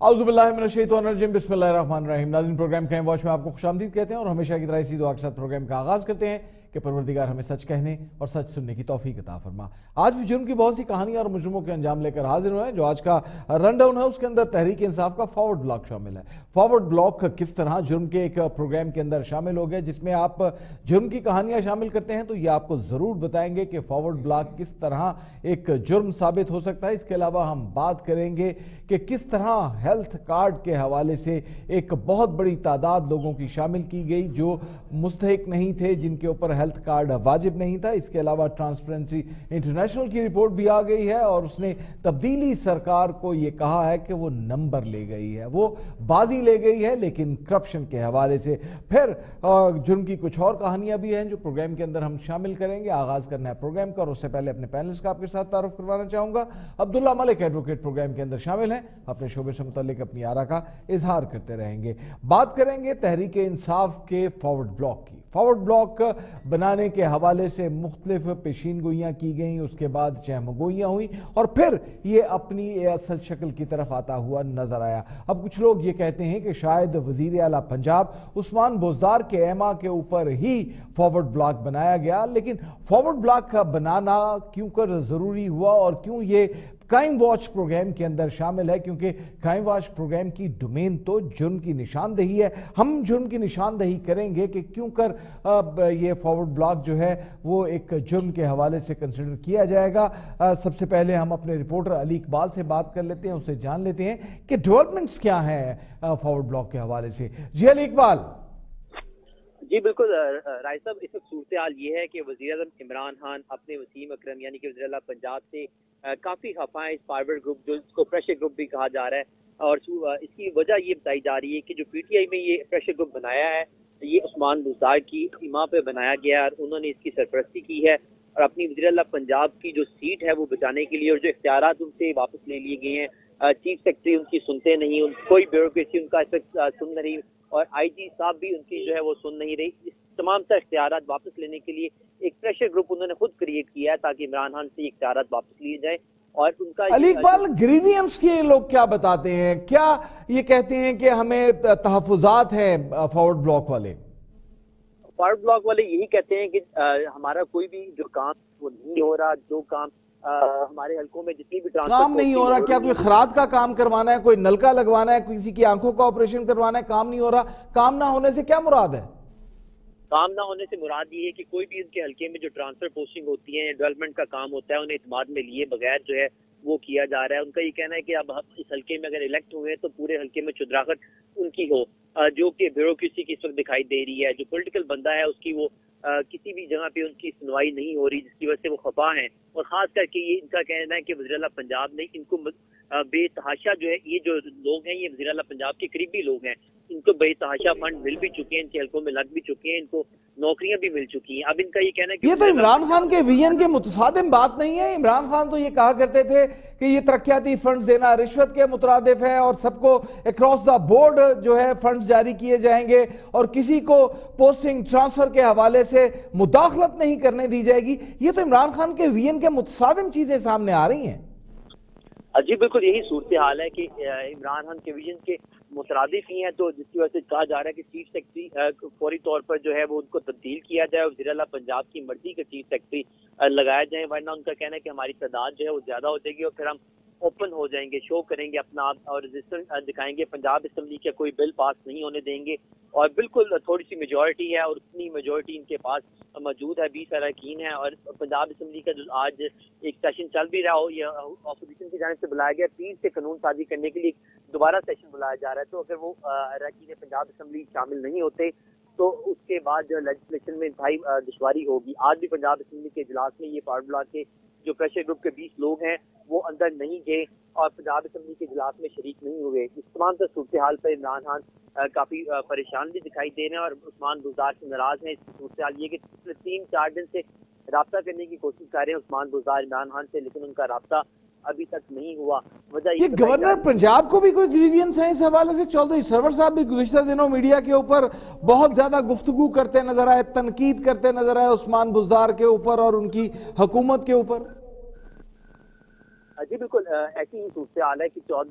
औज़ुबिल्लाहिमिनश्शैतानिर्रजीम बिस्मिल्लाहिर्रहमानिर्रहीम। नाज़रीन, programme crime watch में आपको खुशामदीद कहते हैं और हमेशा की तरह इसी दुआ के साथ प्रोग्राम का आगाज़ करते हैं कि परवरदिगार हमें सच कहने और सच सुनने की तौफीक अता फरमा। आज भी जुर्म की बहुत सी कहानियां और मुजरिमों के अंजाम लेकर हाजिर हुए हैं। जो आज का रन डाउन है उसके अंदर तहरीक इंसाफ का फॉरवर्ड ब्लॉक शामिल है। फॉरवर्ड ब्लॉक किस तरह जुर्म के एक प्रोग्राम के अंदर शामिल हो गया जिसमें आप जुर्म की कहानियां शामिल करते हैं, तो ये आपको जरूर बताएंगे कि फॉरवर्ड ब्लॉक किस तरह एक जुर्म साबित हो सकता है। इसके अलावा हम बात करेंगे कि किस तरह हेल्थ कार्ड के हवाले से एक बहुत बड़ी तादाद लोगों की शामिल की गई जो मुस्तहिक नहीं थे, जिनके ऊपर हेल्थ कार्ड वाजिब नहीं था। इसके अलावा ट्रांसपेरेंसी इंटरनेशनल की रिपोर्ट भी आ गई है और उसने तब्दीली सरकार को यह कहा है कि वो नंबर ले गई है, वो बाजी ले गई है, लेकिन करप्शन के हवाले से। फिर जुर्म की कुछ और कहानियां भी हैं जो प्रोग्राम के अंदर हम शामिल करेंगे। आगाज करना है प्रोग्राम का और उससे पहले अपने पैनलिस्ट का आपके साथ तारुफ करवाना चाहूंगा। अब्दुल्ला मलिक एडवोकेट प्रोग्राम के अंदर शामिल हैं, अपने शोबे से मुतल्लिक अपनी आरा का इजहार करते रहेंगे। बात करेंगे तहरीक इंसाफ के फॉरवर्ड ब्लॉक की। फॉरवर्ड ब्लॉक बनाने के हवाले से मुख्तलिफ पेशीन गोइयां की गई, उसके बाद चहमगोइयां हुई और फिर ये अपनी असल शक्ल की तरफ आता हुआ नजर आया। अब कुछ लोग ये कहते हैं कि शायद वजीर आला पंजाब उस्मान बुज़दार के एमा के ऊपर ही फॉरवर्ड ब्लॉक बनाया गया, लेकिन फॉरवर्ड ब्लॉक का बनाना क्यों कर जरूरी हुआ और क्यों ये क्राइम वॉच प्रोग्राम के अंदर शामिल है, क्योंकि क्राइम वॉच प्रोग्राम की डोमेन तो जुर्म की निशानदेही है। हम जुर्म की निशानदेही करेंगे कि क्यों कर ये फॉरवर्ड ब्लॉक जो है वो एक जुर्म के हवाले से कंसिडर किया जाएगा। सबसे पहले हम अपने रिपोर्टर अली इकबाल से बात कर लेते हैं, उससे जान लेते हैं कि डेवलपमेंट्स क्या हैं फॉरवर्ड ब्लॉक के हवाले से। जी अली इकबाल। जी बिल्कुल राय साहब, इस वक्त सूरत हाल ये है कि वज़ीर-ए-आज़म इमरान खान अपने वसीम अकरम यानी कि वज़ीर-ए-आला पंजाब से काफ़ी खफा है। इस फॉरवर्ड ग्रुप जो इसको प्रेशर ग्रुप भी कहा जा रहा है और इसकी वजह ये बताई जा रही है कि जो पीटीआई में ये प्रेशर ग्रुप बनाया है ये उस्मान बुज़दार की इमा पे बनाया गया और उन्होंने इसकी सरपरस्ती की है और अपनी वज़ीर-ए-आला पंजाब की जो सीट है वो बचाने के लिए और जो इख्तियारात उनसे वापस ले लिए गए हैं, चीफ सेक्रेटरी उनकी सुनते नहीं, कोई ब्यूरोक्रेसी उनका इस वक्त सुन नहीं और आईजी साहब भी उनकी जो है वो सुन नहीं रही। इस तमाम से इख्तियारात वापस लेने के लिए एक प्रेशर ग्रुप उन्होंने खुद क्रिएट किया है ताकि इमरान खान से इख्तियारात वापस लिए जाए। और उनका अली इकबाल, ग्रीवियंस के लोग क्या बताते हैं? क्या ये कहते हैं कि हमें तहफ़्फ़ुज़ात हैं फॉरवर्ड ब्लॉक वाले? फॉरवर्ड ब्लॉक वाले यही कहते हैं कि हमारा कोई भी जो काम वो नहीं हो रहा, जो काम हमारे हलकों में जितनी भी काम नहीं हो रहा। क्या कोई खराद का काम करवाना है, कोई नलका लगवाना है, किसी की आंखों का ऑपरेशन करवाना है, काम नहीं हो रहा। काम ना होने से क्या मुराद है? काम ना होने से मुराद ये है कि कोई भी उनके हलके में जो ट्रांसफर पोस्टिंग होती है, डेवलपमेंट का काम होता है, उन्हें इत्मीनान में लिए बगैर जो है वो किया जा रहा है। उनका ये कहना है कि अब इस हलके में अगर इलेक्ट हुए तो पूरे हलके में चुदराहट उनकी हो, जो कि ब्यूरोक्रेसी की इस वक्त दिखाई दे रही है। जो पॉलिटिकल बंदा है उसकी वो किसी भी जगह पे उनकी सुनवाई नहीं हो रही, जिसकी वजह से वो खफा हैं। और खास करके ये इनका कहना है कि वज़ीर-ए-आला पंजाब ने इनको बेतहाशा जो है, ये जो लोग हैं ये वज़ीर-ए-आला पंजाब के करीबी लोग हैं, इनको बेतहाशा फंड मिल भी चुके हैं, इनके हलकों में लग भी चुके हैं, इनको नौकरियां भी मिल चुकी हैं। अब इनका ये कहना है कि ये तो इमरान खान के विजन के मुतसादिम बात नहीं है। इमरान खान तो ये कहा करते थे कि ये तरक्याती फंड्स देना रिश्वत के मुतरादिफ है और सबको अक्रॉस द बोर्ड जो है फंड्स जारी किए जाएंगे और किसी को पोस्टिंग ट्रांसफर के हवाले से मुदाखलत नहीं करने दी जाएगी। ये तो इमरान खान के विजन के मुतसादिम चीजें सामने आ रही हैं। जी बिल्कुल यही सूरत हाल है कि इमरान खान के विजन के मुतरादिफ ही हैं, तो जिसकी वजह से कहा जा रहा है कि चीफ सेक्रेटरी फौरी तौर पर जो है वो उनको तब्दील किया जाए, वज़ीर-ए-आला पंजाब की मर्जी के चीफ सेक्रेटरी लगाया जाए, वरना उनका कहना है कि हमारी तादाद जो है वो ज्यादा हो जाएगी और फिर हम ओपन हो जाएंगे, शो करेंगे अपना आप और रेजिस्टेंस दिखाएंगे, पंजाब असेंबली का कोई बिल पास नहीं होने देंगे। और बिल्कुल थोड़ी सी मेजॉरिटी है और उतनी मेजॉरिटी इनके पास मौजूद है, 20 अरकान है और पंजाब असेंबली का जो आज एक सेशन चल भी रहा हो, ये अपोजिशन की जानिब से बुलाया गया, पीर से कानून साजी करने के लिए दोबारा सेशन बुलाया जा रहा है। तो अगर वो अरकान पंजाब असेंबली शामिल नहीं होते तो उसके बाद जो लेजिस्लेशन में इंतहाई दुश्वारी होगी। आज भी पंजाब असेंबली के इजलास में ये फॉरवर्ड ब्लॉक के जो प्रेशर ग्रुप के 20 लोग हैं वो अंदर नहीं गए और पंजाब असेंबली के इजलास में शरीक नहीं हुए। इस तमाम से सूरत हाल पर इमरान खान काफी परेशान भी दिखाई दे रहे हैं और उस्मान बुज़दार से नाराज हैं। इस सूरत हाल ये कि 3-4 दिन से रब्ता करने की कोशिश कर रहे हैं उस्मान बुज़दार इमरान खान से, लेकिन उनका रब्ता अभी तक नहीं हुआ। वजह ये गवर्नर पंजाब को भी कोई ग्रीवियंस है इस हवाले से? चौधरी सरवर साहब भी गुज़िश्ता दिनों मीडिया के ऊपर बहुत ज्यादा गुफ्तगू करते नजर आए, तनकीद करते नजर आए उस्मान बुज़दार के ऊपर और उनकी हुकूमत के ऊपर। जी बिल्कुल ऐसी ही सूरत हाल है कि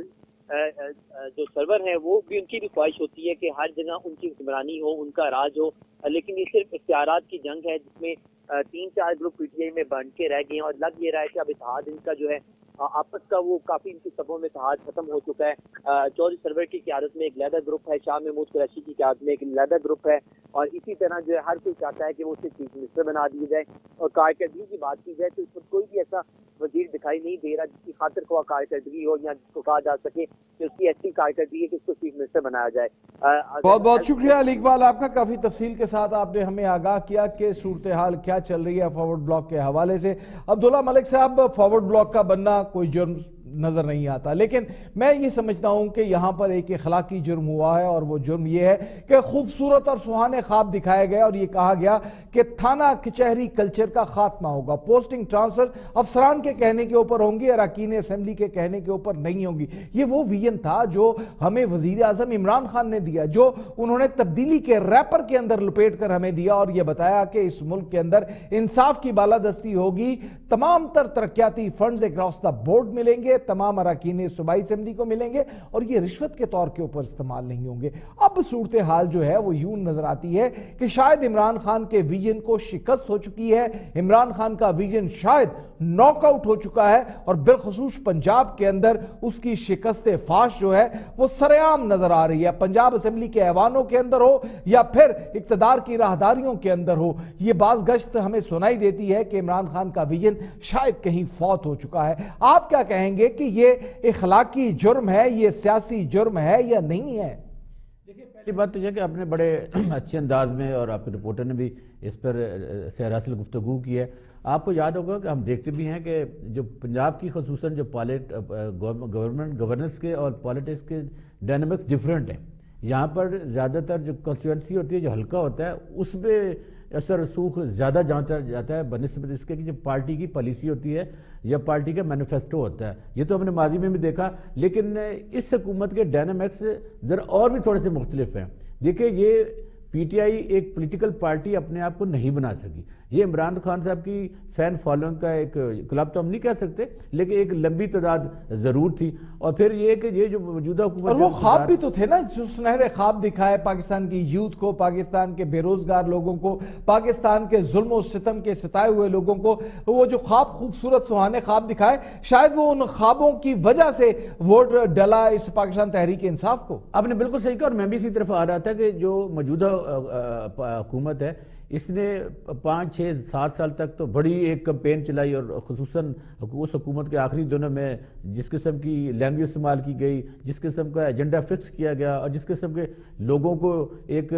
جو سرور ہیں وہ بھی ان کی بھی خواہش ہوتی ہے کہ ہر جگہ ان کی حکمرانی ہو، ان کا راج ہو، لیکن یہ صرف اختیارات کی جنگ ہے جس میں 3-4 گروپ پی ٹی آئی میں بانٹ کے رہ گئے ہیں، اور لگ یہ رہا ہے کہ اب اتحاد ان کا جو ہے آپس کا وہ کافی ان کی سبوں میں اتحاد ختم ہو چکا ہے۔ چودھری سرور کی قیادت میں ایک علیحدہ گروپ ہے، شاہ محمود قریشی کی قیادت میں ایک علیحدہ گروپ ہے، اور اسی طرح جو ہے ہر کوئی چاہتا ہے کہ وہ اسے چیف منسٹر بنا دیا جائے۔ اور کارکردگی کی بات کی جائے تو اس وقت کوئی بھی ایسا وزیر دکھائی نہیں دے رہا جس کی خاطر خواہ کارکردگی ہو، یا جس کو کہا جا سکے کہ اس کی ایسی کارکردگی ہے کہ اس کو چیف منسٹر بنایا جائے۔ بہت بہت شکریہ علی اقبال آپ کا، کافی تفصیل کے ساتھ آپ نے ہمیں آگاہ کیا کہ صورتحال کیا چل رہی ہے فارورڈ بلاک کے حوالے سے۔ عبداللہ ملک صاحب، فارورڈ بلاک کا بننا کوئی جرم نظر نہیں آتا، لیکن میں یہ سمجھتا ہوں کہ یہاں پر ایک اخلاقی جرم ہوا ہے، اور وہ جرم یہ ہے کہ خوبصورت اور سہانے خواب دکھائے گئے اور یہ کہا گیا کہ تھانہ کچہری کلچر کا خاتمہ ہوگا، پوسٹنگ ٹرانسفر افسران کے کہنے کے اوپر ہوں گی، اراکین اسمبلی کے کہنے کے اوپر نہیں ہوں گی۔ یہ وہ ویژن تھا جو ہمیں وزیر اعظم عمران خان نے دیا، جو انہوں نے تبدیلی کے ریپر کے اندر لپیٹ کر ہمیں دیا، اور یہ بتایا کہ اس ملک کے اندر انصاف کی بالادستی ہوگی، تمام تر ترقیاتی فنڈز اکراس دا بورڈ ملیں گے، تمام اراکین صوبائی اسمبلی کو ملیں گے، اور یہ رشوت کے طور کے اوپر استعمال نہیں ہوں گے۔ اب صورتحال جو ہے وہ یوں نظر آتی ہے کہ شاید عمران خان کے ویژن کو شکست ہو چکی ہے، عمران خان کا ویژن شاید ناک آؤٹ ہو چکا ہے، اور بالخصوص پنجاب کے اندر اس کی شکست فاش جو ہے وہ سرعام نظر آ رہی ہے، پنجاب اسمبلی کے ایوانوں کے اندر ہو یا پھر اقتدار کی راہداریوں کے اندر ہو۔ یہ باز گشت ہمیں سنائی دیتی ہے کہ عمران خان کا ویژن شاید کہیں فوت ہو چکا ہے۔ آپ کیا کہیں گے کہ یہ اخلاقی جرم ہے، یہ سیاسی جرم ہے یا نہیں ہے؟ دیکھیں، پہلی بات تو یہ کہ آپ نے بڑے اچھے انداز میں، اور آپ کے رپورٹر نے بھی اس پر سیر گفتگو کی ہے۔ آپ کو یاد ہوگا کہ ہم دیکھتے بھی ہیں کہ جو پنجاب کی خصوصاً جو گورننس کے اور پالیٹکس کے ڈائنامکس ڈیفرنٹ ہیں۔ یہاں پر زیادہ تر جو کنسٹیچوئنسی ہوتی ہے، جو حلقہ ہوتا ہے، اس میں اثر رسوخ زیادہ جانچا جاتا ہے بنسبت اس کے کہ جو پارٹی کی پالیسی ہوتی ہے یا پارٹی کا مینیفیسٹو ہوتا ہے۔ یہ تو ہم نے ماضی میں بھی دیکھا، لیکن اس حکومت کے ڈائنامکس ذرا اور بھی تھوڑے سے مختلف ہیں۔ دیکھیں، یہ پی ٹی آئی ایک پولیٹیکل پارٹی اپنے آپ کو نہیں بنا سکی۔ یہ عمران خان صاحب کی فین فالوئنگ کا ایک کلب تو ہم نہیں کہہ سکتے، لیکن ایک لمبی تعداد ضرور تھی۔ اور پھر یہ کہ یہ جو موجودہ حکومت، اور وہ خواب بھی تو تھے نا، جو سنہرے خواب دکھائے پاکستان کی یوتھ کو، پاکستان کے بے روزگار لوگوں کو، پاکستان کے ظلم و ستم کے ستائے ہوئے لوگوں کو، وہ جو خواب خوبصورت سہانے خواب دکھائے، شاید وہ ان خوابوں کی وجہ سے ووٹ ڈلا اس پاکستان تحریک انصاف کو۔ آپ نے بالکل صحیح کہا، اور میں بھی اسی طرف آ رہا تھا کہ جو موجودہ حکومت ہے، اس نے 5-6-7 سال تک تو بڑی ایک کمپین چلائی، اور خصوصاً اس حکومت کے آخری دنوں میں جس قسم کی لینگویج استعمال کی گئی، جس قسم کا ایجنڈا فکس کیا گیا، اور جس قسم کے لوگوں کو ایک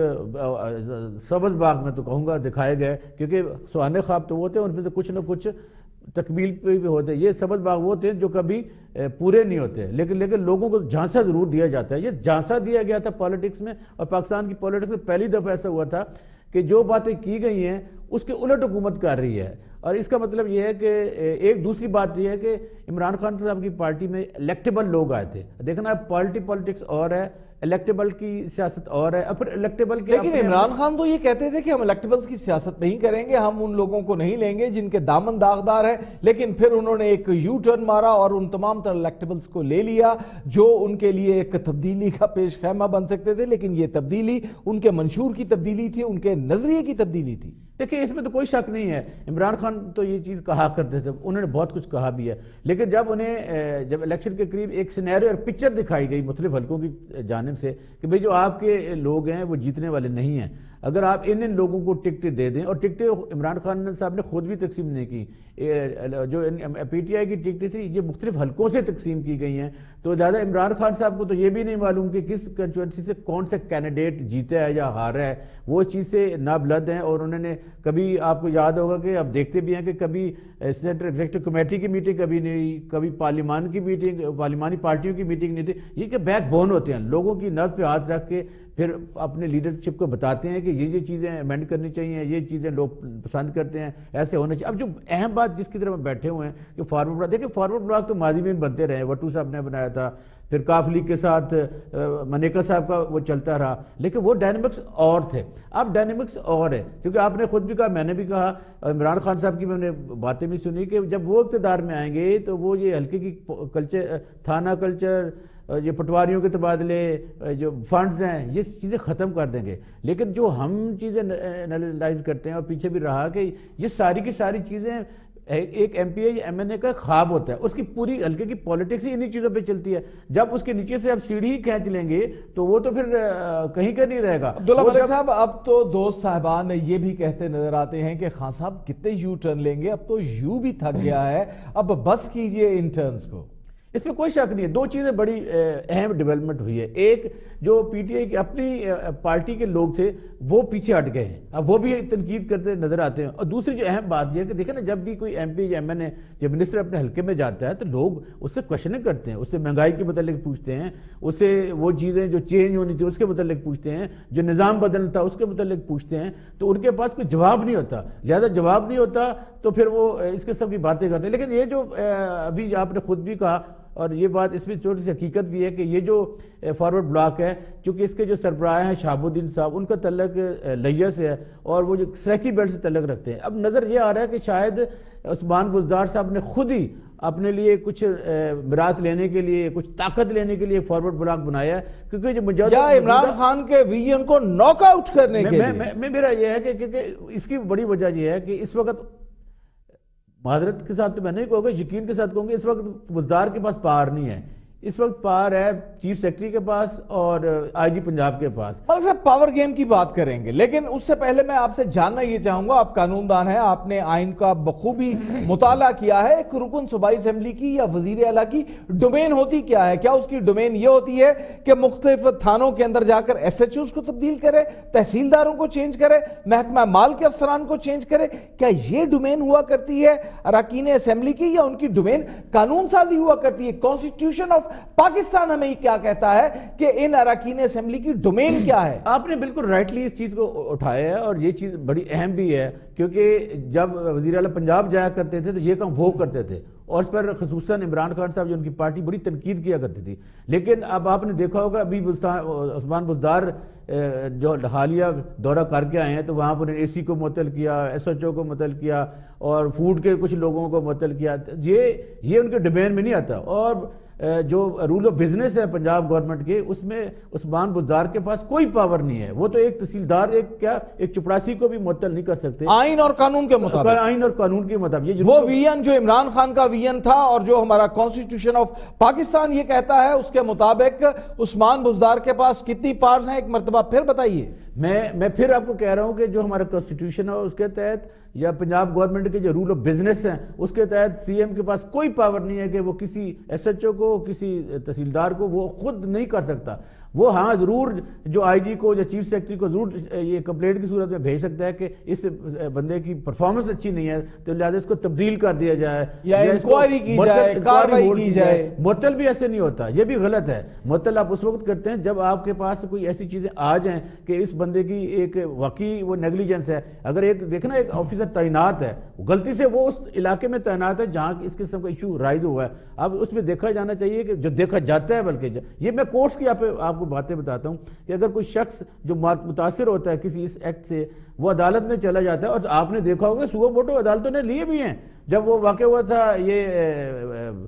سبز باغ میں تو کہوں گا دکھائے گئے، کیونکہ سہانے خواب تو وہ تھے، ان میں سے کچھ نہ کچھ تکمیل پہ بھی ہوتے ہیں۔ یہ سبز باغ وہ تھے جو کبھی پورے نہیں ہوتے، لیکن لوگوں کو جھانسا ضرور دیا جاتا ہے۔ یہ جھانسا دیا گیا تھا پالیٹکس میں، اور پاکستان کی پالیٹکس میں پہلی دفعہ ایسا ہوا تھا کہ جو باتیں کی گئی ہیں اس کے الٹ حکومت کر رہی ہے۔ اور اس کا مطلب یہ ہے کہ ایک دوسری بات یہ ہے کہ عمران خان صاحب کی پارٹی میں الیکٹیبل لوگ آئے تھے۔ دیکھنا، پالیٹکس اور ہے، الیکٹیبل کی سیاست اور ہے، اور پھر الیکٹیبل کے، لیکن عمران خان تو یہ کہتے تھے کہ ہم الیکٹیبلز کی سیاست نہیں کریں گے، ہم ان لوگوں کو نہیں لیں گے جن کے دامن داغدار ہیں، لیکن پھر انہوں نے ایک یو ٹرن مارا اور ان تمام تر الیکٹیبلز کو لے لیا جو ان کے لیے ایک تبدیلی کا پیش خیمہ بن سکتے تھے، لیکن یہ تبدیلی ان کے منشور کی تبدیلی تھی، ان کے نظریے کی تبدیلی تھی۔ دیکھیں، اس میں تو کوئی شک نہیں ہے، عمران خان تو یہ چیز کہا کرتے تھے، انہوں نے بہت کچھ کہا بھی ہے، لیکن جب الیکشن کے قریب ایک سینیریو اور پکچر دکھائی گئی مختلف حلقوں کی جانب سے کہ بھئی جو آپ کے لوگ ہیں وہ جیتنے والے نہیں ہیں، اگر آپ ان لوگوں کو ٹکٹیں دے دیں، اور ٹکٹیں عمران خان صاحب نے خود بھی تقسیم نہیں کی، جو پی ٹی آئی کی ٹکٹیں تھی یہ مختلف حلقوں سے تقسیم کی گئی ہیں، تو لہٰذا عمران خان صاحب کو تو یہ بھی نہیں معلوم کہ کس کنسٹیچوئنسی سے کون سا کینڈیڈیٹ جیتا ہے یا ہارا ہے، وہ چیز سے نابلد ہیں۔ اور انہوں نے کبھی، آپ کو یاد ہوگا کہ آپ دیکھتے بھی ہیں کہ کبھی سینٹرل ایگزیکٹو کمیٹی کی میٹنگ کبھی نہیں ہوئی، کبھی پارلیمان کی میٹنگ، پارلیمانی پارٹیوں کی میٹنگ نہیں تھی۔ یہ کہ بیک بون ہوتے ہیں، لوگوں کی نبض پہ ہاتھ رکھ کے پھر اپنے لیڈرشپ کو بتاتے ہیں کہ یہ چیزیں امینڈ کرنی چاہیے، یہ چیزیں لوگ پسند کرتے ہیں، ایسے ہونا چاہیے۔ اب جو اہم بات جس کی طرف ہم بیٹھے ہوئے ہیں کہ فارورڈ بلاک، دیکھیں فارورڈ بلاک تو ماضی میں بنتے رہے، وٹو صاحب نے بنایا تھا، پھر کاف لیگ کے ساتھ منیکا صاحب کا وہ چلتا رہا، لیکن وہ ڈائنامکس اور تھے۔ اب ڈائنامکس اور ہے، کیونکہ آپ نے خود بھی کہا، میں نے بھی کہا، عمران خان صاحب کی میں نے باتیں بھی سنی کہ جب وہ اقتدار میں آئیں گے تو وہ یہ ہلکے کی کلچر، تھانہ کلچر، یہ پٹواریوں کے تبادلے، جو فنڈز ہیں، یہ چیزیں ختم کر دیں گے. لیکن جو ہم چیزیں انالائز کرتے ہیں اور پیچھے بھی رہا کہ یہ ساری کی ساری چیزیں ایک ایم پی اے یا ایم این اے کا خواب ہوتا ہے. اس کی پوری حلقے کی پالیٹکس ہی انہی چیزوں پہ چلتی ہے. جب اس کے نیچے سے آپ سیڑھی ہی کھینچ لیں گے تو وہ تو پھر کہیں کا نہیں رہے گا. عبداللہ ملک صاحب، اب تو دوست صاحبان یہ بھی کہتے نظر آتے ہیں کہ خان صاحب کتنے یو ٹرن لیں گے، اب تو یو بھی تھک گیا ہے، اب بس کیجئے ان ٹرنز کو. اس میں کوئی شک نہیں ہے. دو چیزیں بڑی اہم ڈیولپمنٹ ہوئی ہے. ایک جو پی ٹی آئی کی اپنی پارٹی کے لوگ تھے وہ پیچھے ہٹ گئے ہیں، اب وہ بھی تنقید کرتے نظر آتے ہیں. اور دوسری جو اہم بات یہ ہے کہ دیکھیں نا، جب بھی کوئی ایم پی یا ایم این اے یا منسٹر اپنے حلقے میں جاتا ہے تو لوگ اس سے کوشچننگ کرتے ہیں، اس سے مہنگائی کے متعلق پوچھتے ہیں، اس سے وہ چیزیں جو چینج ہونی تھی اس کے متعلق پوچھتے ہیں، جو نظام بدلنا تھا اس کے متعلق پوچھتے ہیں. تو ان کے پاس کوئی جواب نہیں ہوتا، لہذا جواب نہیں ہوتا تو پھر وہ اس قسم کی باتیں کرتے ہیں. لیکن یہ جو ابھی آپ نے خود بھی کہا، اور یہ بات اس میں چھوٹی سی حقیقت بھی ہے کہ یہ جو فارورڈ بلاک ہے، چونکہ اس کے جو سربراہ ہیں شہاب الدین صاحب، ان کا تعلق لیہ سے ہے اور وہ جو سریکی بیلٹ سے تعلق رکھتے ہیں. اب نظر یہ آ رہا ہے کہ شاید عثمان بزدار صاحب نے خود ہی اپنے لیے کچھ میراث لینے کے لیے، کچھ طاقت لینے کے لیے فارورڈ بلاک بنایا ہے، کیونکہ جو موجودہ یا عمران خان کے ویژن کو ناک آؤٹ کرنے کے لیے. میرا یہ ہے کہ اس کی بڑی وجہ یہ ہے کہ اس وقت معذرت کے ساتھ تو میں نہیں کہوں گا، یقین کے ساتھ کہوں گا، اس وقت بزدار کے پاس پاور نہیں ہے. اس وقت پاور ہے چیف سیکرٹری کے پاس اور آئی جی پنجاب کے پاس. ملک صاحب پاور گیم کی بات کریں گے، لیکن اس سے پہلے میں آپ سے جاننا یہ چاہوں گا، آپ قانون دان ہیں، آپ نے آئین کا بخوبی مطالعہ کیا ہے. ایک رکن صوبائی اسمبلی کی یا وزیر اعلیٰ کی ڈومین ہوتی کیا ہے؟ کیا اس کی ڈومین یہ ہوتی ہے کہ مختلف تھانوں کے اندر جا کر ایس ایچ اوز کو تبدیل کرے، تحصیلداروں کو چینج کرے، محکمہ مال کے افسران کو چینج کرے؟ کیا یہ ڈومین ہوا کرتی ہے اراکین اسمبلی کی، یا ان کی ڈومین قانون سازی ہوا کرتی ہے؟ کانسٹیٹیوشن آف پاکستان ہمیں کیا کہتا ہے کہ ان اراکین اسمبلی کی ڈومین کیا ہے؟ آپ نے بالکل رائٹلی اس چیز کو اٹھایا ہے، اور یہ چیز بڑی اہم بھی ہے، کیونکہ جب وزیر اعلیٰ پنجاب جایا کرتے تھے تو یہ کام وہ کرتے تھے، اور اس پر خصوصاً عمران خان صاحب جو ان کی پارٹی بڑی تنقید کیا کرتی تھی. لیکن اب آپ نے دیکھا ہوگا ابھی عثمان بزدار جو حالیہ دورہ کر کے آئے ہیں تو وہاں پر اے سی کو معطل کیا، ایس ایچ او کو معطل کیا، اور فوڈ کے کچھ لوگوں کو معطل کیا. یہ ان کے ڈومین میں نہیں آتا. اور جو رول آف بزنس ہے پنجاب گورنمنٹ کے، اس میں عثمان بزدار کے پاس کوئی پاور نہیں ہے. وہ تو ایک تحصیلدار ایک چپڑاسی کو بھی معطل نہیں کر سکتے آئین اور قانون کے مطابق. آئین اور قانون کے مطابق وہ وین جو عمران خان کا وین تھا اور جو ہمارا کانسٹیٹیوشن آف پاکستان یہ کہتا ہے، اس کے مطابق عثمان بزدار کے پاس کتنی پاورز ہیں؟ ایک مرتبہ پھر بتائیے. میں پھر آپ کو کہہ رہا ہوں کہ جو ہمارا کانسٹیٹیوشن ہے اس کے تحت، یا پنجاب گورنمنٹ کے جو رول آف بزنس ہیں اس کے تحت، سی ایم کے پاس کوئی پاور نہیں ہے کہ وہ کسی ایس ایچ او کو، کسی تحصیلدار کو وہ خود نہیں کر سکتا. وہ ہاں ضرور جو آئی جی کو یا چیف سیکرٹری کو ضرور یہ کمپلینٹ کی صورت میں بھیج سکتا ہے کہ اس بندے کی پرفارمنس اچھی نہیں ہے تو لہٰذا اس کو تبدیل کر دیا جائے یا انکوائری کی جائے، کارروائی کی جائے. معطل بھی ایسے نہیں ہوتا، یہ بھی غلط ہے. معطل آپ اس وقت کرتے ہیں جب آپ کے پاس کوئی ایسی چیزیں آ جائیں کہ اس بندے کی ایک واقعی وہ نیگلیجنس ہے. اگر ایک دیکھنا ایک آفیسر تعینات ہے، غلطی سے وہ اس علاقے میں تعینات ہے جہاں اس قسم کا ایشو رائز ہوا ہے، اب اس میں دیکھا جانا چاہیے کہ جو دیکھا جاتا ہے، بلکہ یہ میں کورٹس کی آپ کو باتیں بتاتا ہوں کہ اگر کوئی شخص جو متاثر ہوتا ہے کسی اس ایکٹ سے، وہ عدالت میں چلا جاتا ہے. اور آپ نے دیکھا ہوگا سو موٹو عدالتوں نے لیے بھی ہیں. جب وہ واقع ہوا تھا یہ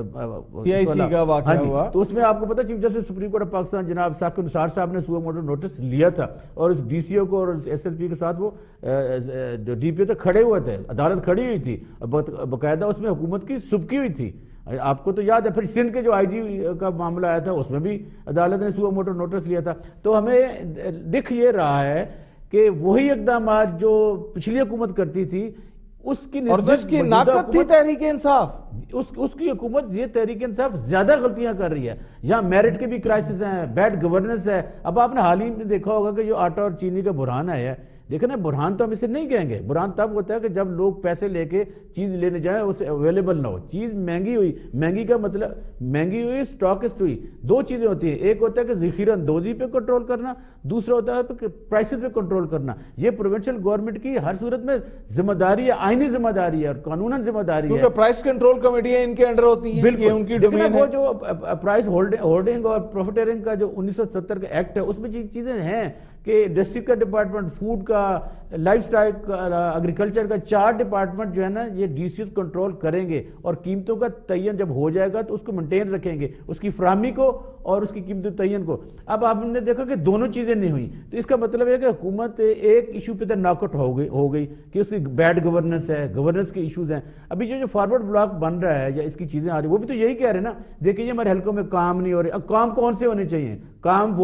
پی آئی سی کا واقعہ ہوا تو اس میں آپ کو پتہ chief justice supreme court of Pakistan جناب ثاقب نثار صاحب نے سو موٹو نوٹس لیا تھا، اور اس ڈی سی او کو اور ایس ایس پی کے ساتھ وہ جو ڈی پی او تک کھڑے ہوئے تھے، عدالت کھڑی ہوئی تھی، باقاعدہ اس میں حکومت کی سبکی ہوئی تھی. آپ کو تو یاد ہے. پھر سندھ کے جو آئی جی کا معاملہ آیا تھا اس میں بھی عدالت نے سو موٹو نوٹس لیا تھا. تو ہمیں دکھ یہ رہا ہے کہ وہی اقدامات جو پچھلی حکومت کرتی تھی اس کی اور جس کی ناقد تھی تحریک انصاف، اس کی حکومت یہ تحریک انصاف زیادہ غلطیاں کر رہی ہے. یہاں میرٹ کے بھی کرائسس ہیں، بیڈ گورننس ہے. اب آپ نے حال ہی میں دیکھا ہوگا کہ جو آٹا اور چینی کا بحران آیا ہے، دیکھیں نا، بحران تو ہم اسے نہیں کہیں گے. بحران تب ہوتا ہے کہ جب لوگ پیسے لے کے چیز لینے جائیں اسے اویلیبل نہ ہو. چیز مہنگی ہوئی، مہنگی کا مطلب مہنگی ہوئی اسٹاکسٹ ہوئی. دو چیزیں ہوتی ہیں، ایک ہوتا ہے کہ ذخیرہ اندوزی پہ کنٹرول کرنا، دوسرا ہوتا ہے پرائسز پہ کنٹرول کرنا. یہ پروونشل گورنمنٹ کی ہر صورت میں ذمہ داری ہے، آئینی ذمہ داری ہے اور قانوناً ذمہ داری ہے، کیونکہ پرائس کنٹرول کمیٹیاں ان کے انڈر ہوتی ہیں. بالکل ان کی ڈومین ہے. وہ جو پرائس ہولڈنگ اور پروفیٹرنگ کا جو 1970 کا ایکٹ ہے اس میں چیزیں ہیں کہ ڈسٹرکٹ کا ڈپارٹمنٹ، فوڈ کا، لائف سٹائل کا، ایگریکلچر کا، 4 ڈپارٹمنٹ جو ہے نا یہ ڈی سی کنٹرول کریں گے اور قیمتوں کا تعین جب ہو جائے گا تو اس کو مینٹین رکھیں گے، اس کی فراہمی کو اور اس کی قیمتوں تعین کو۔ اب آپ نے دیکھا کہ دونوں چیزیں نہیں ہوئیں، تو اس کا مطلب ہے کہ حکومت ایک ایشو پہ ناک آؤٹ ہو گئی کہ اس کی بیڈ گورننس ہے، گورننس کے ایشوز ہیں۔ ابھی جو فارورڈ بلاک بن رہا ہے یا اس کی چیزیں آ رہی ہیں وہ بھی تو یہی کہہ رہے ہیں نا، دیکھیں یہ ہمارے حلقوں میں کام نہیں ہو رہے۔ اب کام کون سے ہونے چاہیے؟ کام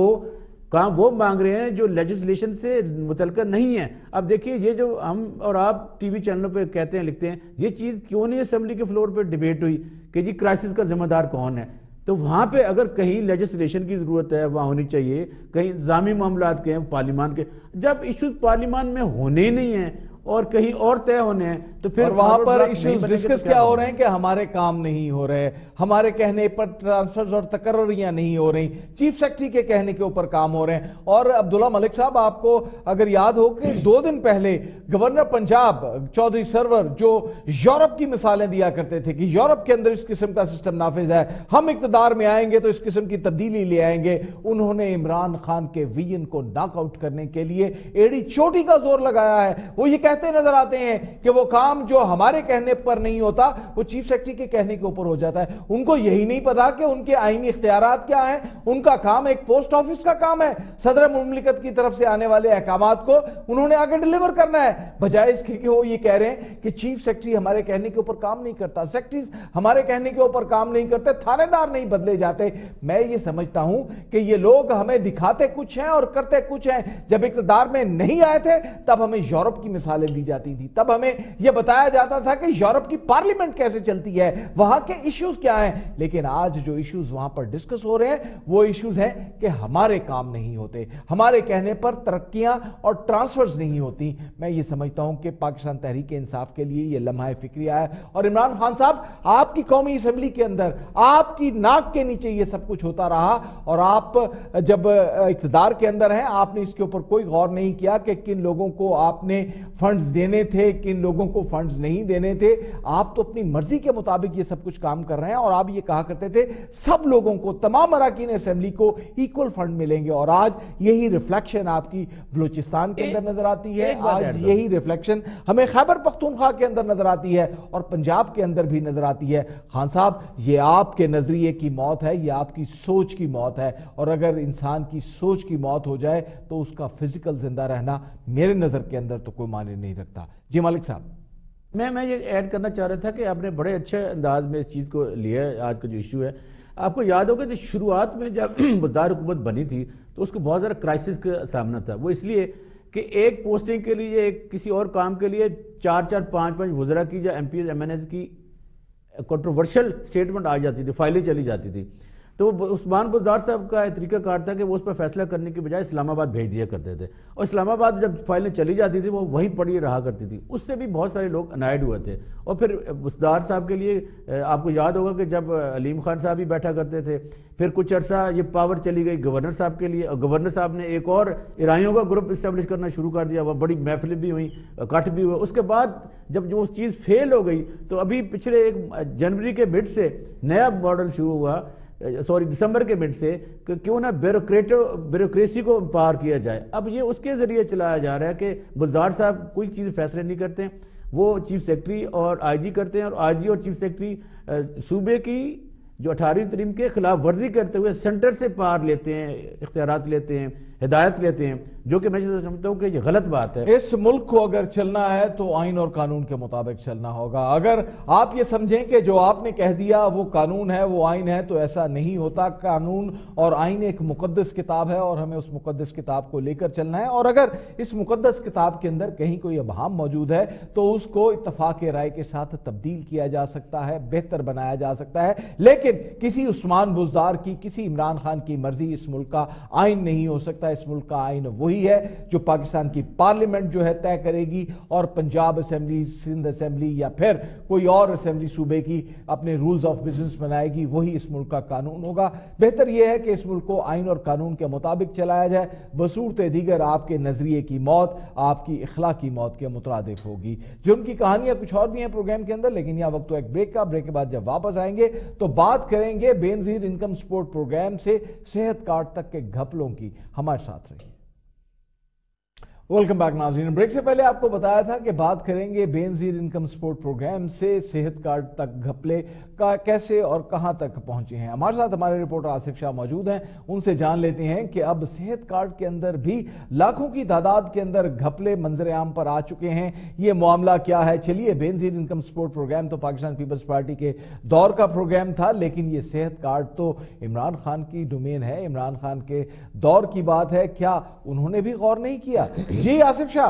وہ مانگ رہے ہیں جو لیجسلیشن سے متعلقہ نہیں ہے۔ اب دیکھیے یہ جو ہم اور آپ ٹی وی چینلوں پہ کہتے ہیں، لکھتے ہیں، یہ چیز کیوں نہیں اسمبلی کے فلور پہ ڈیبیٹ ہوئی کہ جی کرائسس کا ذمہ دار کون ہے؟ تو وہاں پہ اگر کہیں لیجسلیشن کی ضرورت ہے وہاں ہونی چاہیے، کہیں انتظامی معاملات کے ہیں پارلیمان کے، جب ایشوز پارلیمان میں ہونے ہی نہیں ہیں اور کہیں اور طے ہونے ہیں تو پھر وہاں پر ایشوز ڈسکس کیا ہو رہے ہیں کہ ہمارے کام نہیں ہو رہے، ہمارے کہنے پر ٹرانسفرز اور تقرریاں نہیں ہو رہی، چیف سیکرٹری کے کہنے کے اوپر کام ہو رہے ہیں۔ اور عبداللہ ملک صاحب، آپ کو اگر یاد ہو کہ 2 دن پہلے گورنر پنجاب چودھری سرور جو یورپ کی مثالیں دیا کرتے تھے کہ یورپ کے اندر اس قسم کا سسٹم نافذ ہے، ہم اقتدار میں آئیں گے تو اس قسم کی تبدیلی لے آئیں گے، انہوں نے عمران خان کے ویژن کو ناک آؤٹ کرنے کے لیے ایڑی چوٹی کا زور لگایا ہے۔ وہ یہ کہتے نظر آتے ہیں کہ وہ کام جو ہمارے کہنے پر نہیں ہوتا وہ چیف سیکرٹری کے کہنے کے اوپر ہو جاتا ہے۔ ان کو یہی نہیں پتا کہ ان کے آئینی اختیارات کیا ہیں، ان کا کام ایک پوسٹ آفس کا کام ہے، صدر مملکت کی طرف سے آنے والے احکامات کو انہوں نے آگے ڈیلیور کرنا ہے، بجائے اس کے کہ وہ یہ کہہ رہے ہیں کہ چیف سیکرٹری ہمارے کہنے کے اوپر کام نہیں کرتا، سیکرٹریز ہمارے کہنے کے اوپر کام نہیں کرتے، تھانے دار نہیں بدلے جاتے۔ میں یہ سمجھتا ہوں کہ یہ لوگ ہمیں دکھاتے کچھ ہیں اور کرتے کچھ ہیں۔ جب اقتدار میں نہیں آئے تھے تب ہمیں یورپ کی مثالیں دی جاتی تھی، تب ہمیں یہ بتایا جاتا تھا کہ یورپ کی پارلیمنٹ کیسے چلتی ہے، وہاں کے ایشوز کیا ہیں۔ لیکن آج جو ایشوز وہاں پر ڈسکس ہو رہے ہیں وہ ایشوز ہیں کہ ہمارے کام نہیں ہوتے، ہمارے کہنے پر ترقیاں اور ٹرانسفرز نہیں ہوتی۔ میں یہ سمجھتا ہوں کہ پاکستان تحریک انصاف کے لیے یہ لمحہ فکریہ ہے، اور عمران خان صاحب آپ کی قومی اسمبلی کے اندر آپ کی ناک کے نیچے یہ سب کچھ ہوتا رہا، اور آپ جب اقتدار کے اندر ہیں آپ نے اس کے اوپر کوئی غور نہیں کیا کہ کن لوگوں کو آپ نے فنڈز دینے تھے، کن لوگوں کو فنڈز نہیں دینے تھے۔ آپ تو اپنی مرضی کے مطابق یہ سب کچھ کام کر رہے ہیں، اور آپ یہ کہا کرتے تھے سب لوگوں کو، تمام اراکین اسمبلی کو ایکول فنڈ ملیں گے، اور آج یہی ریفلیکشن آپ کی بلوچستان کے اندر نظر آتی ہے، آج یہی ریفلیکشن ہمیں خیبر پختونخوا کے اندر نظر آتی ہے اور پنجاب کے اندر بھی نظر آتی ہے۔ خان صاحب، یہ آپ کے نظریے کی موت ہے، یہ آپ کی سوچ کی موت ہے، اور اگر انسان کی سوچ کی موت ہو جائے تو اس کا فزیکل زندہ رہنا میرے نظر کے اندر تو کوئی معنی نہیں رکھتا۔ جی مالک صاحب، میں یہ ایڈ کرنا چاہ رہا تھا کہ آپ نے بڑے اچھے انداز میں اس چیز کو لیا ہے۔ آج کا جو ایشو ہے، آپ کو یاد ہوگا کہ شروعات میں جب بزدار حکومت بنی تھی تو اس کو بہت زیادہ کرائسس کا سامنا تھا، وہ اس لیے کہ ایک پوسٹنگ کے لیے، ایک کسی اور کام کے لیے 4-4 5-5 وزراء کی یا M Ps M N As کی کنٹروورشل سٹیٹمنٹ آ جاتی تھی، فائلیں چلی جاتی تھی، تو عثمان بزدار صاحب کا طریقہ کار تھا کہ وہ اس پر فیصلہ کرنے کے بجائے اسلام آباد بھیج دیا کرتے تھے، اور اسلام آباد جب فائلیں چلی جاتی تھی وہ وہیں پڑی رہا کرتی تھی۔ اس سے بھی بہت سارے لوگ انائڈ ہوئے تھے، اور پھر بزدار صاحب کے لیے آپ کو یاد ہوگا کہ جب علیم خان صاحب بھی بیٹھا کرتے تھے، پھر کچھ عرصہ یہ پاور چلی گئی گورنر صاحب کے لیے، اور گورنر صاحب نے ایک اور ایرائیوں کا گروپ اسٹیبلش کرنا شروع کر دیا، وہ بڑی محفلیں بھی ہوئیں، کٹ بھی ہوئے۔ اس کے بعد جب جو چیز فیل ہو گئی تو ابھی پچھلے 1 جنوری کے مڈ سے نیا ماڈل شروع ہوا، دسمبر کے مڈ سے، کہ کیوں نہ بیوروکریسی کو امپاور کیا جائے۔ اب یہ اس کے ذریعے چلایا جا رہا ہے کہ بزدار صاحب کوئی چیز فیصلے نہیں کرتے، وہ چیف سیکرٹری اور آئی جی کرتے ہیں، اور آئی جی اور چیف سیکرٹری صوبے کی جو 18ویں ترمیم کے خلاف ورزی کرتے ہوئے سینٹر سے پار لیتے ہیں، اختیارات لیتے ہیں، ہدایت لیتے ہیں، جو کہ میں سمجھتا ہوں کہ یہ غلط بات ہے۔ اس ملک کو اگر چلنا ہے تو آئین اور قانون کے مطابق چلنا ہوگا۔ اگر آپ یہ سمجھیں کہ جو آپ نے کہہ دیا وہ قانون ہے، وہ آئین ہے، تو ایسا نہیں ہوتا۔ قانون اور آئین ایک مقدس کتاب ہے، اور ہمیں اس مقدس کتاب کو لے کر چلنا ہے، اور اگر اس مقدس کتاب کے اندر کہیں کوئی ابہام موجود ہے تو اس کو اتفاق رائے کے ساتھ تبدیل کیا جا سکتا ہے، بہتر بنایا جا سکتا ہے، لیکن کسی عثمان بزدار کی، کسی عمران خان کی مرضی اس ملک کا آئین نہیں ہو سکتا۔ اس ملک کا آئین وہی ہے جو پاکستان کی پارلیمنٹ جو ہے طے کرے گی، اور پنجاب اسمبلی، سندھ اسمبلی یا پھر کوئی اور اسمبلی صوبے کی اپنے رولز آف بزنس بنائے گی، وہی اس ملک کا قانون ہوگا۔ بہتر یہ ہے کہ اس ملک کو آئین اور قانون کے مطابق چلایا جائے، بصورت دیگر آپ کے نظریے کی موت آپ کی اخلاقی موت کے مترادف ہوگی۔ جرم کی کہانیاں کچھ اور بھی ہیں پروگرام کے اندر، لیکن یہاں وقت تو ایک بریک کا۔ بریک کے بعد جب واپس آئیں گے تو بات کریں گے بے نظیر انکم سپورٹ پروگرام سے صحت کارڈ تک کے گھپلوں کی۔ ہمارے ساتھ رہیے۔ वेलकम बैक नाज़रीन। ब्रेक से पहले आपको बताया था कि बात करेंगे बेनज़ीर इनकम सपोर्ट प्रोग्राम से सेहत कार्ड तक घपले का कैसे और कहां तक पहुंचे हैं। हमारे साथ हमारे रिपोर्टर आसिफ शाह मौजूद हैं, उनसे जान लेते हैं कि अब सेहत कार्ड के अंदर भी लाखों की तादाद के अंदर घपले मंजर आम पर आ चुके हैं। ये मामला क्या है, चलिए। बेनज़ीर इनकम सपोर्ट प्रोग्राम तो पाकिस्तान पीपल्स पार्टी के दौर का प्रोग्राम था, लेकिन ये सेहत कार्ड तो इमरान खान की डोमेन है, इमरान खान के दौर की बात है। क्या उन्होंने भी गौर नहीं किया? जी आसिफ शाह।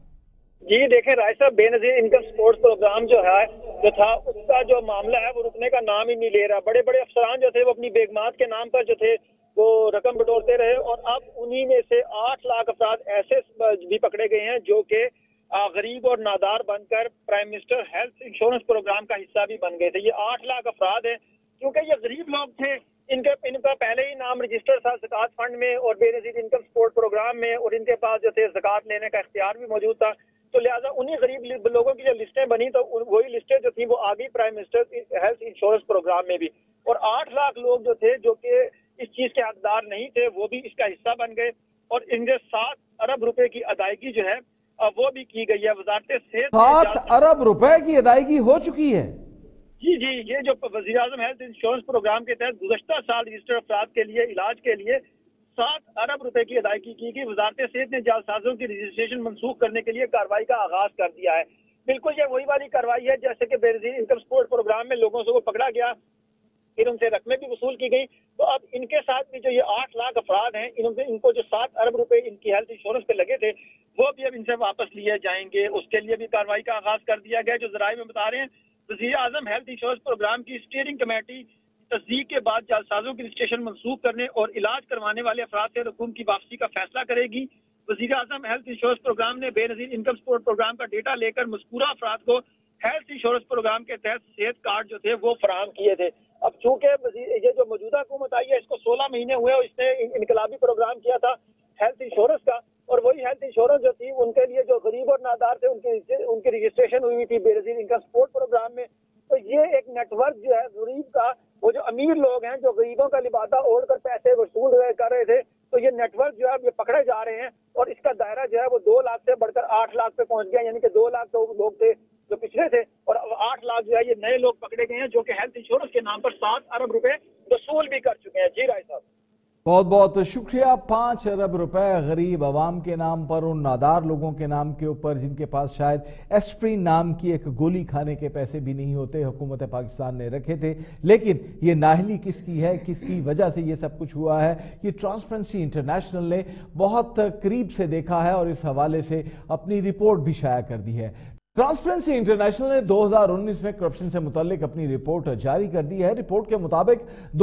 जी देखें राय साहब, बेनजीर इनकम सपोर्ट प्रोग्राम जो था उसका जो मामला है वो रुकने का नाम ही नहीं ले रहा। बड़े बड़े अफसरान जो थे वो अपनी बेगमात के नाम पर जो थे वो रकम बटोरते रहे और अब उन्हीं में से 8 लाख अफराद ऐसे भी पकड़े गए हैं जो कि गरीब और नादार बनकर prime minister health insurance program का हिस्सा भी बन गए थे। ये 8 लाख अफराद हैं। क्योंकि ये गरीब लोग थे, इनका पहले ही नाम रजिस्टर था ज़कात फंड में और बेनजीर इनकम सपोर्ट प्रोग्राम में, और इनके पास जो थे ज़कात लेने का इख्तियार भी मौजूद था। तो लिहाजा उन्हीं गरीब लोगों की जो लिस्टें बनी तो वही लिस्टें जो थी वो आ गई prime minister health insurance program में भी। और 8 लाख लोग जो थे जो कि इस चीज के हकदार नहीं थे वो भी इसका हिस्सा बन गए और इनके 7 अरब रुपए की अदायगी जो है वो भी की गई है। वजारत सेहत 7 अरब रुपए की अदायगी हो चुकी है। जी जी, ये जो वज़ीर आज़म हेल्थ इंश्योरेंस प्रोग्राम के तहत गुज़श्ता साल रजिस्टर्ड अफराद के लिए इलाज के लिए 7 अरब रुपए की अदायगी की गई। वजारत सेहत ने जालसाजों की रजिस्ट्रेशन मनसूख करने के लिए कार्रवाई का आगाज कर दिया है। बिल्कुल ये वही वाली कार्रवाई है जैसे कि बेनजीर इनकम सपोर्ट प्रोग्राम में लोगों से वो पकड़ा गया, फिर उनसे रकमें भी वसूल की गई। तो अब इनके साथ भी जो ये 8 लाख अफराद हैं, इनको जो 7 अरब रुपए इनकी हेल्थ इंश्योरेंस पे लगे थे वो भी अब इनसे वापस लिए जाएंगे। उसके लिए भी कार्रवाई का आगाज कर दिया गया। जो जराये में बता रहे हैं, वज़ीर आज़म हेल्थ इंश्योरेंस प्रोग्राम की स्टीयरिंग कमेटी तस्दीक के बाद जालसाजों की रजिस्ट्रेशन मनसूख करने और इलाज करवाने वाले अफराद से रकूम की वापसी का फैसला करेगी। वज़ीर आज़म हेल्थ इंश्योरेंस प्रोग्राम ने बेनजीर इनकम सपोर्ट प्रोग्राम का डेटा लेकर मज़कूरा अफराद को हेल्थ इंश्योरेंस प्रोग्राम के तहत सेहत कार्ड जो थे वो फराहम किए थे। अब चूंकि ये जो मौजूदा हुकूमत आई है इसको 16 महीने हुए और इसने इनकलाबी प्रोग्राम किया था हेल्थ इंश्योरेंस का, और वही हेल्थ इंश्योरेंस जो थी उनके लिए जो गरीब और नादार थे उनकी रजिस्ट्रेशन हुई थी बेनजीर इनकम सपोर्ट प्रोग्राम में। तो ये एक नेटवर्क जो है गरीब का, वो जो अमीर लोग हैं जो गरीबों का लिबादा ओढ़ कर पैसे वसूल कर रहे थे, तो ये नेटवर्क जो है ये पकड़े जा रहे हैं और इसका दायरा जो है वो 2 लाख से बढ़कर 8 लाख पे पहुंच गया। यानी कि 2 लाख तो लोग थे जो पिछले थे और 8 लाख जो है ये नए लोग पकड़े गए हैं जो कि हेल्थ इंश्योरेंस के नाम पर 7 अरब रुपए वसूल भी कर चुके हैं। जी राय साहब, बहुत बहुत शुक्रिया। 5 अरब रुपए गरीब आवाम के नाम पर, उन नादार लोगों के नाम के ऊपर जिनके पास शायद एस्प्रिन नाम की एक गोली खाने के पैसे भी नहीं होते, हुकूमत पाकिस्तान ने रखे थे। लेकिन ये नाहली किसकी है, किसकी वजह से ये सब कुछ हुआ है, ये ट्रांसपेरेंसी इंटरनेशनल ने बहुत करीब से देखा है और इस हवाले से अपनी रिपोर्ट भी शाया कर दी है। ट्रांसपेरेंसी इंटरनेशनल ने 2019 में करप्शन से मुतालिक अपनी रिपोर्ट जारी कर दी है। रिपोर्ट के मुताबिक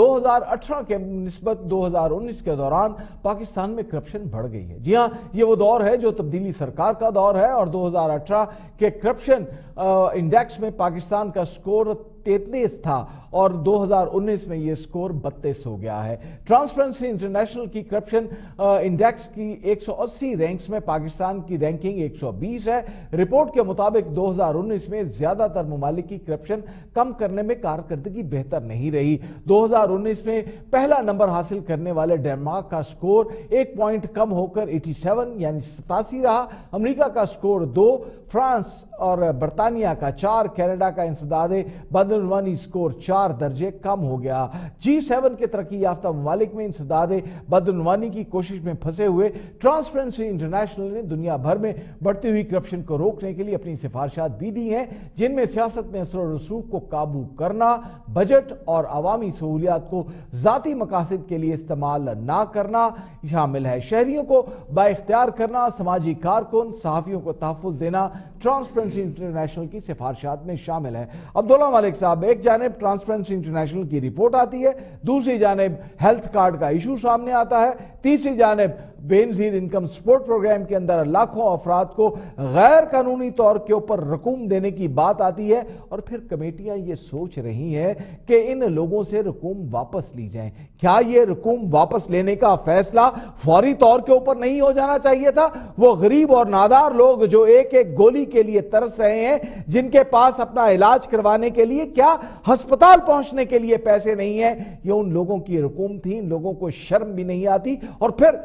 2018 के निस्बत 2019 के दौरान पाकिस्तान में करप्शन बढ़ गई है। जी हां, ये वो दौर है जो तब्दीली सरकार का दौर है और 2018 के करप्शन इंडेक्स में पाकिस्तान का स्कोर 33 था और 2019 में यह स्कोर 32 हो गया है। ट्रांसपेरेंसी इंटरनेशनल की करप्शन इंडेक्स की 180 रैंक्स में पाकिस्तान की रैंकिंग 120 है। रिपोर्ट के मुताबिक 2019 में ज्यादातर ममालिक की करप्शन कम करने में कारकर्दगी बेहतर नहीं रही। 2019 में पहला नंबर हासिल करने वाले डेनमार्क का स्कोर 1 पॉइंट कम होकर 87 यानी 87 रहा। अमेरिका का स्कोर 2, फ्रांस और बरतानिया का 4, कनाडा का इंसदादे बदनवानी स्कोर 4 दर्जे कम हो गया। G7 के तरक्की याफ्ता ममालिक में इंसदादे बदनवानी की कोशिश में फंसे हुए ट्रांसपेरेंसी इंटरनेशनल ने दुनिया भर में बढ़ती हुई करप्शन को रोकने के लिए अपनी सिफारिशात भी दी हैं, जिनमें सियासत में असर और रसूख को काबू करना, बजट और अवामी सहूलियात को जाती मकासद के लिए इस्तेमाल ना करना शामिल है। शहरियों को बाइख्तियार करना, समाजी कारकुन, सहाफियों को तहफ़्फ़ुज़ देना ट्रांसपेरेंसी इंटरनेशनल की सिफारिशात में शामिल है। अब्दुल्ला मलिक साहब, एक जानिब ट्रांसपेरेंसी इंटरनेशनल की रिपोर्ट आती है, दूसरी जानिब हेल्थ कार्ड का इशू सामने आता है, तीसरी जानिब बेनजीर इनकम सपोर्ट प्रोग्राम के अंदर लाखों अफराद को गैर कानूनी तौर के ऊपर रकूम देने की बात आती है और फिर कमेटियां ये सोच रही हैं कि इन लोगों से रकूम वापस ली जाए। क्या ये रकूम वापस लेने का फैसला फौरी तौर के ऊपर नहीं हो जाना चाहिए था? वो गरीब और नादार लोग जो एक एक गोली के लिए तरस रहे हैं, जिनके पास अपना इलाज करवाने के लिए क्या अस्पताल पहुंचने के लिए पैसे नहीं है, ये उन लोगों की रकूम थी। इन लोगों को शर्म भी नहीं आती और फिर हुकूमत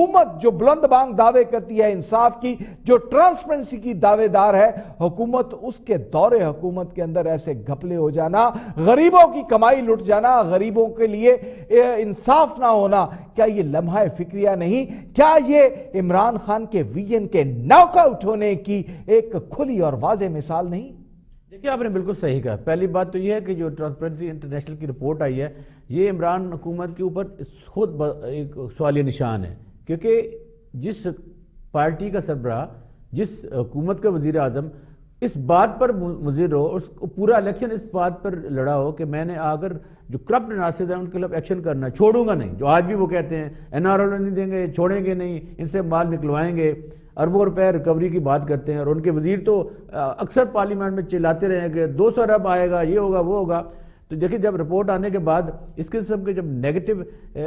हुकूमत जो बुलंद बांग दावे करती है इंसाफ की, जो ट्रांसपेरेंसी की दावेदार है, हुकूमत उसके दौरे हुकूमत के अंदर ऐसे घपले हो जाना, गरीबों की कमाई लुट जाना, गरीबों के लिए इंसाफ ना होना, क्या ये लम्हा फिक्रिया नहीं? क्या ये इमरान खान के विजन के नॉकआउट होने की एक खुली और वाज़ेह मिसाल नहीं? देखिए, आपने बिल्कुल सही कहा। पहली बात तो यह है कि जो ट्रांसपेरेंसी इंटरनेशनल की रिपोर्ट आई है, ये इमरान हुकूमत के ऊपर खुद एक सवालिया निशान है, क्योंकि जिस पार्टी का सरबराह, जिस हुकूमत का वजीर आज़म इस बात पर मुज़िर हो, उसको पूरा इलेक्शन इस बात पर लड़ा हो कि मैंने अगर जो करप्ट नासिर हैं उनके खिलाफ एक्शन करना, छोड़ूंगा नहीं, जो आज भी वो कहते हैं एनआरओ नहीं देंगे, छोड़ेंगे नहीं, इनसे माल निकलवाएंगे, अरबों रुपए रिकवरी की बात करते हैं, और उनके वजीर तो अक्सर पार्लियामेंट में चिल्लाते रहे कि 200 अरब आएगा, ये होगा वो होगा। तो देखिए, जब रिपोर्ट आने के बाद इस किस्म के जब नेगेटिव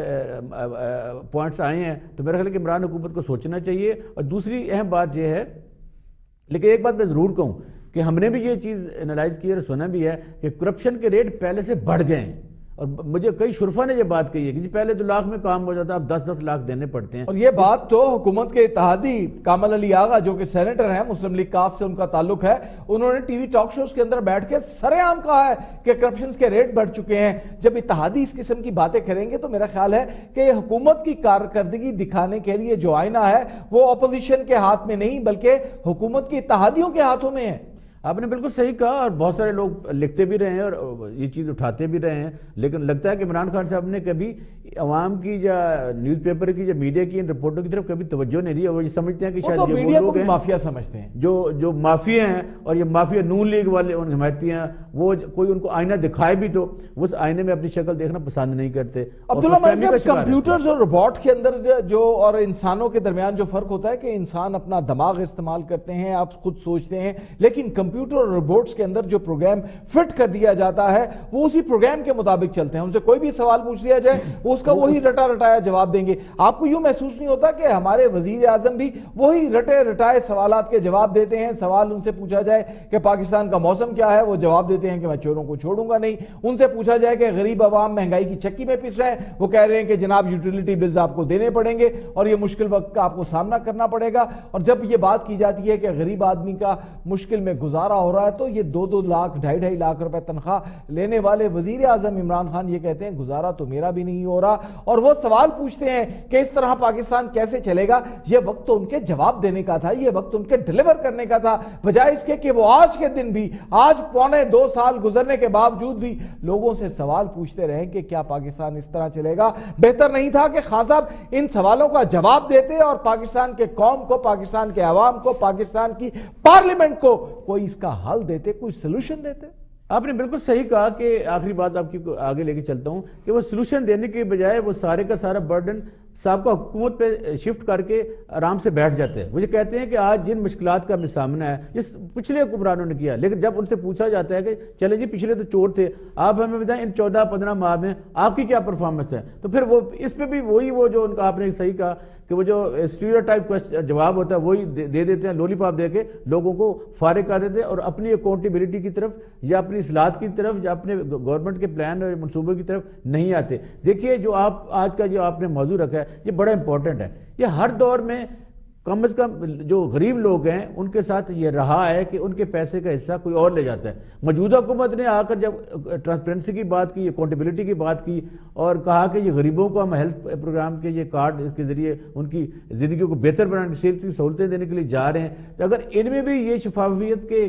पॉइंट्स आए हैं, तो मेरा ख्याल है कि इमरान हुकूमत को सोचना चाहिए। और दूसरी अहम बात यह है, लेकिन एक बात मैं ज़रूर कहूँ कि हमने भी ये चीज़ एनालाइज की और सुना भी है कि करप्शन के रेट पहले से बढ़ गए हैं। और मुझे कई शुरफा ने ये बात कही है कि जी पहले 2 लाख में काम हो जाता, अब 10-10 लाख देने पड़ते हैं। और ये बात तो हुकूमत के इत्तेहादी कामल अली आगा, जो कि सेनेटर हैं, मुस्लिम लीग काफ से उनका ताल्लुक है, उन्होंने टीवी टॉक शोज के अंदर बैठ के सरेआम कहा है कि करप्शन के रेट बढ़ चुके हैं। जब इत्तेहादी इस किस्म की बातें करेंगे तो मेरा ख्याल है कि हुकूमत की कारकर्दगी दिखाने के लिए जो आईना है वो अपोजिशन के हाथ में नहीं बल्कि हुकूमत के इत्तेहादियों के हाथों में है। आपने बिल्कुल सही कहा, और बहुत सारे लोग लिखते भी रहे हैं और ये चीज़ उठाते भी रहे हैं, लेकिन लगता है कि इमरान खान साहब ने कभी अवाम की या न्यूज़पेपर की या मीडिया की इन रिपोर्टों की तरफ कभी तवज्जो नहीं दी। और वो ये समझते हैं कि शायद ये वो लोग हैं माफिया समझते हैं, जो माफिया हैं, और ये माफिया नून लीग वाले उन हिमायती हैं, वो कोई उनको आईना दिखाए भी तो उस आईने में अपनी शक्ल देखना पसंद नहीं करते। अब्दुल्ला भाई साहब, कंप्यूटर्स और रोबोट के अंदर जो और इंसानों के दरमियान जो फर्क होता है कि इंसान अपना दिमाग इस्तेमाल करते हैं, आप खुद सोचते हैं, लेकिन कंप्यूटर और रोबोट्स के अंदर जो प्रोग्राम फिट कर दिया जाता है वो उसी प्रोग्राम के मुताबिक चलते हैं। उनसे कोई भी सवाल पूछ लिया जाए वो उसका वही रटा रटाया जवाब देंगे। आपको यूं महसूस नहीं होता कि हमारे वजीर आजम भी वही रटे रटाए सवालात के जवाब देते हैं? सवाल उनसे पूछा जाए कि पाकिस्तान का मौसम क्या है, वो जवाब देते हैं कि मैं चोरों को छोड़ूंगा नहीं। उनसे पूछा जाए कि गरीब आवाम महंगाई की चक्की में पिस रहे हैं, वो कह रहे हैं कि जनाब यूटिलिटी बिल्स आपको देने पड़ेंगे और ये मुश्किल वक्त का आपको सामना करना पड़ेगा। और जब ये बात की जाती है कि गरीब आदमी का मुश्किल में गुजारा हो रहा है तो ये 2-2 लाख 2.5 लाख रुपए तनख्वाह लेने वाले वजीर आजम इमरान खान ये कहते हैं गुजारा तो मेरा भी नहीं हो रहा। और वो सवाल पूछते हैं कि इस तरह पाकिस्तान कैसे चलेगा। ये वक्त तो उनके जवाब देने का था, ये वक्त उनके डिलीवर करने का था, बजाय इसके कि वो आज के दिन भी, आज 2.25 साल गुजरने के बावजूद भी लोगों से सवाल पूछते रहे कि क्या पाकिस्तान इस तरह चलेगा। बेहतर नहीं था कि खान साहब इन सवालों का जवाब देते और पाकिस्तान के कौम को, पाकिस्तान के अवाम को, पाकिस्तान की पार्लियामेंट को कोई इसका हल देते, कोई सोल्यूशन देते? आपने बिल्कुल सही कहा कि आखिरी बात आपकी आगे लेके चलता हूं कि वो सोल्यूशन देने के बजाय वो सारे का सारा बर्डन साहब हुकूमत पे शिफ्ट करके आराम से बैठ जाते हैं। मुझे कहते हैं कि आज जिन मुश्किलात का हमें सामना है इस पिछले हुक्मरानों ने किया, लेकिन जब उनसे पूछा जाता है कि चले जी पिछले तो चोर थे, आप हमें बताएं इन 14-15 माह में आपकी क्या परफॉर्मेंस है, तो फिर वो इस पे भी वही वो जो उनका आपने सही कहा कि वो जो स्टीरियोटाइप जवाब होता है वही दे देते हैं, लॉलीपॉप देके लोगों को फारिग कर देते हैं और अपनी अकाउंटेबिलिटी की तरफ या अपनी इस्लाहत की तरफ या अपने गवर्नमेंट के प्लान और मनसूबों की तरफ नहीं आते। देखिए, जो आप आज का जो आपने मौजू रखा है ये बड़ा इंपॉर्टेंट है। ये हर दौर में कम से कम जो गरीब लोग हैं उनके साथ ये रहा है कि उनके पैसे का हिस्सा कोई और ले जाता है। मौजूदा हुकूमत ने आकर जब ट्रांसपेरेंसी की बात की, अकाउंटेबिलिटी की बात की और कहा कि ये गरीबों को हम हेल्थ प्रोग्राम के ये कार्ड के जरिए उनकी ज़िंदगी को बेहतर बनाने, सेहत की सहूलतें देने के लिए जा रहे हैं, तो अगर इनमें भी ये शफाफियत के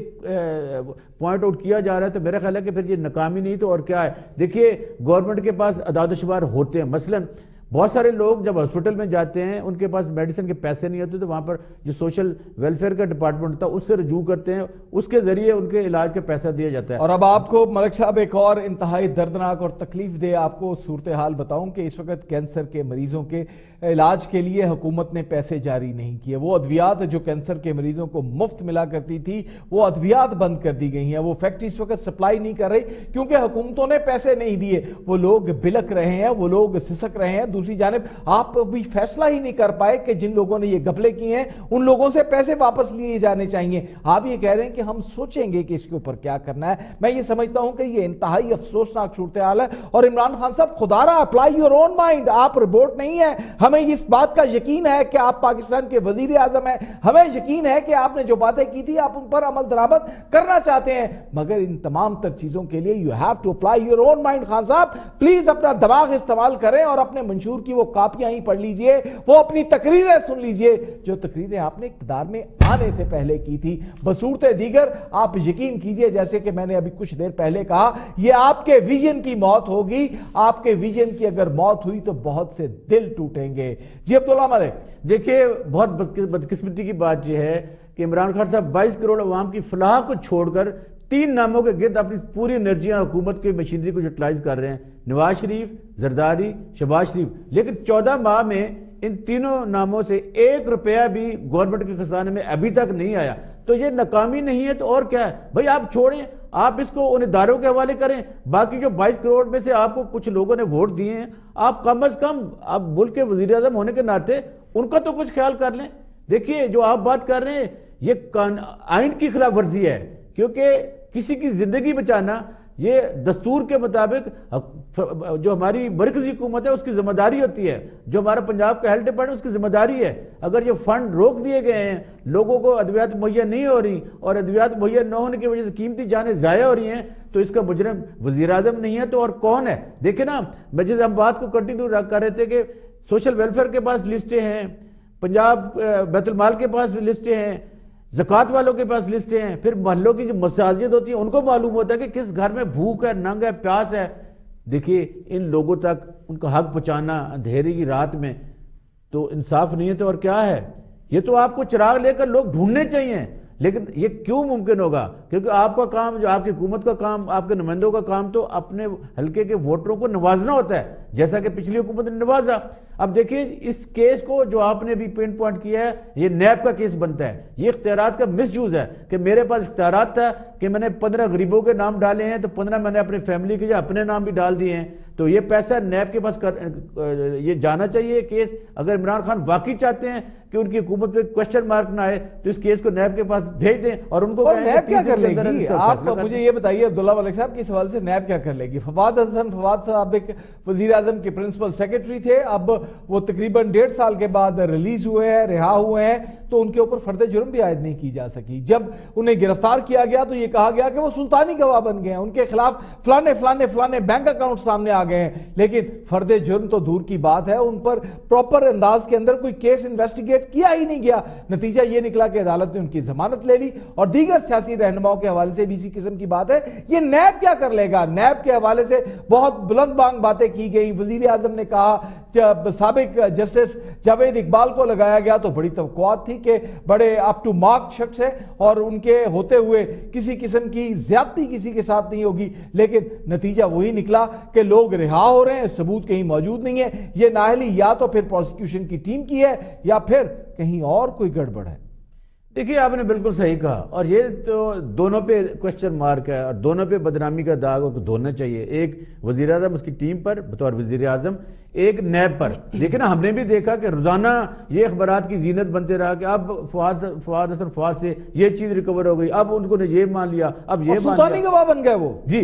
पॉइंट आउट किया जा रहा है तो मेरा ख्याल है कि फिर ये नाकामी नहीं तो और क्या है। देखिए, गवर्नमेंट के पास अदाद-ओ-शुमार होते हैं। मसलन बहुत सारे लोग जब हॉस्पिटल में जाते हैं उनके पास मेडिसिन के पैसे नहीं होते तो वहाँ पर जो सोशल वेलफेयर का डिपार्टमेंट होता है उससे रजू करते हैं, उसके जरिए उनके इलाज का पैसा दिया जाता है। और अब आपको मलिक साहब एक और इंतहाई दर्दनाक और तकलीफ दे आपको सूरत हाल बताऊं कि इस वक्त कैंसर के मरीजों के इलाज के लिए हुकूमत ने पैसे जारी नहीं किए। वो अद्वियात जो कैंसर के मरीजों को मुफ्त मिला करती थी वो अद्वियात बंद कर दी गई हैं। वो फैक्ट्री इस वक्त सप्लाई नहीं कर रही क्योंकि हुकूमतों ने पैसे नहीं दिए। वो लोग बिलक रहे हैं, वो लोग सिसक रहे हैं, दूसरी जानिब आप भी फैसला ही नहीं कर पाए कि जिन लोगों ने ये घपले किए हैं उन लोगों से पैसे वापस लिए जाने चाहिए। आप ये कह रहे हैं कि हम सोचेंगे कि इसके ऊपर क्या करना है। मैं ये समझता हूं कि ये इंतहाई अफसोसनाक सूरत हाल है। और इमरान खान साहब, खुदारा अप्लाई योर ओन माइंड, आप रिपोर्ट नहीं है। हमें इस बात का यकीन है कि आप पाकिस्तान के वजीर आजम हैं, हमें यकीन है कि आपने जो बातें की थी आप उन पर अमल दरामद करना चाहते हैं, मगर इन तमाम तर चीजों के लिए you have to apply your own mind. Khan साहब प्लीज अपना दिमाग इस्तेमाल करें और अपने मंशूर की वो कापियां ही पढ़ लीजिए, वो अपनी तकरीरें सुन लीजिए जो तकरीरें आपने इक़्तिदार में आने से पहले की थी। बसूरत दीगर आप यकीन कीजिए, जैसे कि मैंने अभी कुछ देर पहले कहा, यह आपके विजन की मौत होगी। आपके विजन की अगर मौत हुई तो बहुत से दिल टूटेंगे। जी अब्दुल्ला मलिक, देखिए बहुत बदकिस्मती की बात यह है कि इमरान खान साहब 22 करोड़ अवाम की फलाह को छोड़कर 3 नामों के गिर्द अपनी पूरी एनर्जियां हुकूमत की मशीनरी को यूटिलाइज कर रहे हैं, नवाज शरीफ, जरदारी, शहबाज शरीफ। लेकिन 14 माह में इन तीनों नामों से 1 रुपया भी गवर्नमेंट के खजाने में अभी तक नहीं आया। तो ये नाकामी नहीं है तो और क्या है भाई? आप छोड़ें, आप इसको उन इदारों के हवाले करें। बाकी जो 22 करोड़ में से आपको कुछ लोगों ने वोट दिए हैं, आप कम अज कम आप मुल्क के वजीर आजम होने के नाते उनका तो कुछ ख्याल कर लें। देखिए जो आप बात कर रहे हैं ये आइन की खिलाफ वर्जी है, क्योंकि किसी की जिंदगी बचाना ये दस्तूर के मुताबिक जो हमारी मरकजी हुकूमत है उसकी जिम्मेदारी होती है, जो हमारा पंजाब का हेल्थ डिपार्टमेंट उसकी जिम्मेदारी है। अगर ये फंड रोक दिए गए हैं, लोगों को अद्वियात मुहैया नहीं हो रही और अद्वियात मुहैया न होने की वजह से कीमती जानें ज़ाया हो रही हैं, तो इसका मुजरिम वज़ीर आज़म नहीं है तो और कौन है? देखिए ना, मैं जिस हम बात को कंटिन्यू कर रहे थे कि सोशल वेलफेयर के पास लिस्टें हैं, पंजाब बैतुल माल के पास भी लिस्टें हैं, ज़कात वालों के पास लिस्टें हैं, फिर मोहल्लों की जो मसाजिद होती है उनको मालूम होता है कि किस घर में भूख है, नंग है, प्यास है। देखिए इन लोगों तक उनका हक पहुंचाना अंधेरे की रात में तो इंसाफ नहीं है तो और क्या है? ये तो आपको चिराग लेकर लोग ढूंढने चाहिए। लेकिन ये क्यों मुमकिन होगा? क्योंकि आपका काम, जो आपकी हुकूमत का काम, आपके नुमाइंदों का काम तो अपने हल्के के वोटरों को नवाजना होता है, जैसा कि पिछली हुकूमत ने नवाजा। अब देखिए इस केस को जो आपने भी पिन पॉइंट किया है, ये नैब का केस बनता है। ये इख्तियारात का मिसयूज है कि मेरे पास इख्तियारात था कि मैंने 15 गरीबों के नाम डाले हैं तो 15 मैंने अपनी फैमिली के या अपने नाम भी डाल दिए हैं। तो ये पैसा नैब के पास ये जाना चाहिए केस। अगर इमरान खान वाकई चाहते हैं कि उनकी हुकूमत पे क्वेश्चन मार्क ना आए तो इस केस को नैब के पास भेज दें और उनको नैब क्या कर लेगी? आप मुझे ये बताइए अब्दुल्ला मलिक साहब के सवाल से नैब क्या कर लेगी? फवाद साहब एक वजीर आजम के प्रिंसिपल सेक्रेटरी थे, अब वो तकरीबन 1.5 साल के बाद रिलीज हुए हैं, रिहा हुए हैं, तो उनके ऊपर फर्द जुर्म भी आयद नहीं की जा सकी। जब उन्हें गिरफ्तार किया गया तो ये कहा गया कि वो सुल्तानी गवाह बन गए हैं, उनके खिलाफ फलाने फलाने फलाने बैंक अकाउंट सामने आ गए हैं, लेकिन फर्द जुर्म तो दूर की बात है, उन पर प्रॉपर अंदाज के अंदर कोई केस इन्वेस्टिगेट किया ही नहीं गया। नतीजा ये निकला कि अदालत ने उनकी जमानत ले ली और दीगर सियासी रहनुमाओं के हवाले से भी इसी किस्म की बात है। ये नैब क्या कर लेगा? नैब के हवाले से बहुत बुलंद बांग बातें की गई। वजीर आजम ने कहा, जब साबिक जस्टिस जावेद इकबाल को लगाया गया तो बड़ी तवक्कुआत थी कि बड़े अप टू मार्क शख्स है और उनके होते हुए किसी किस्म की ज्यादती किसी के साथ नहीं होगी, लेकिन नतीजा वही निकला कि लोग रिहा हो रहे हैं, सबूत कहीं मौजूद नहीं है। ये नाअहली या तो फिर प्रोसिक्यूशन की टीम की है या फिर कहीं और कोई गड़बड़ है। देखिए आपने बिल्कुल सही कहा और ये तो दोनों पे क्वेश्चन मार्क है और दोनों पे बदनामी का दाग उनको धोना चाहिए। एक वजीर आजम उसकी टीम पर बतौर वजीर आजम, एक नैब पर। देखिए ना, हमने भी देखा कि रोजाना ये अखबारात की जीनत बनते रहा कि अब फवाद हसन फवाद से ये चीज रिकवर हो गई, अब उनको ने ये मान लिया, अब ये मान लिया, गवाह बन गए वो जी।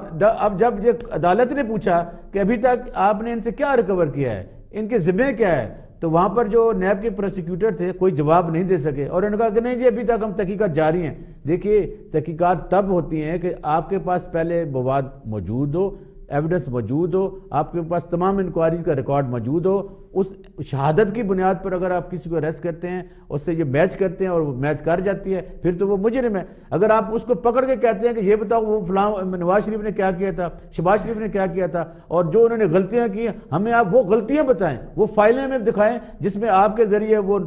अब जब ये अदालत ने पूछा कि अभी तक आपने इनसे क्या रिकवर किया है, इनके जिम्मे क्या है, तो वहां पर जो नैब के प्रोसिक्यूटर थे कोई जवाब नहीं दे सके और उन्होंने कहा कि नहीं जी अभी तक हम तहकीकात जारी हैं। देखिए तहकीकात तब होती हैं कि आपके पास पहले मवाद मौजूद हो, एविडेंस मौजूद हो, आपके पास तमाम इंक्वायरीज का रिकॉर्ड मौजूद हो। उस शहादत की बुनियाद पर अगर आप किसी को अरेस्ट करते हैं, उससे ये मैच करते हैं और वो मैच कर जाती है, फिर तो वो मुजरिम है। अगर आप उसको पकड़ के कहते हैं कि ये बताओ वो फलां नवाज शरीफ ने क्या किया था, शहबाज शरीफ ने क्या किया था, और जो उन्होंने गलतियां की हमें आप वो गलतियां बताएं, वो फाइलें हमें दिखाएं जिसमें आपके जरिए वो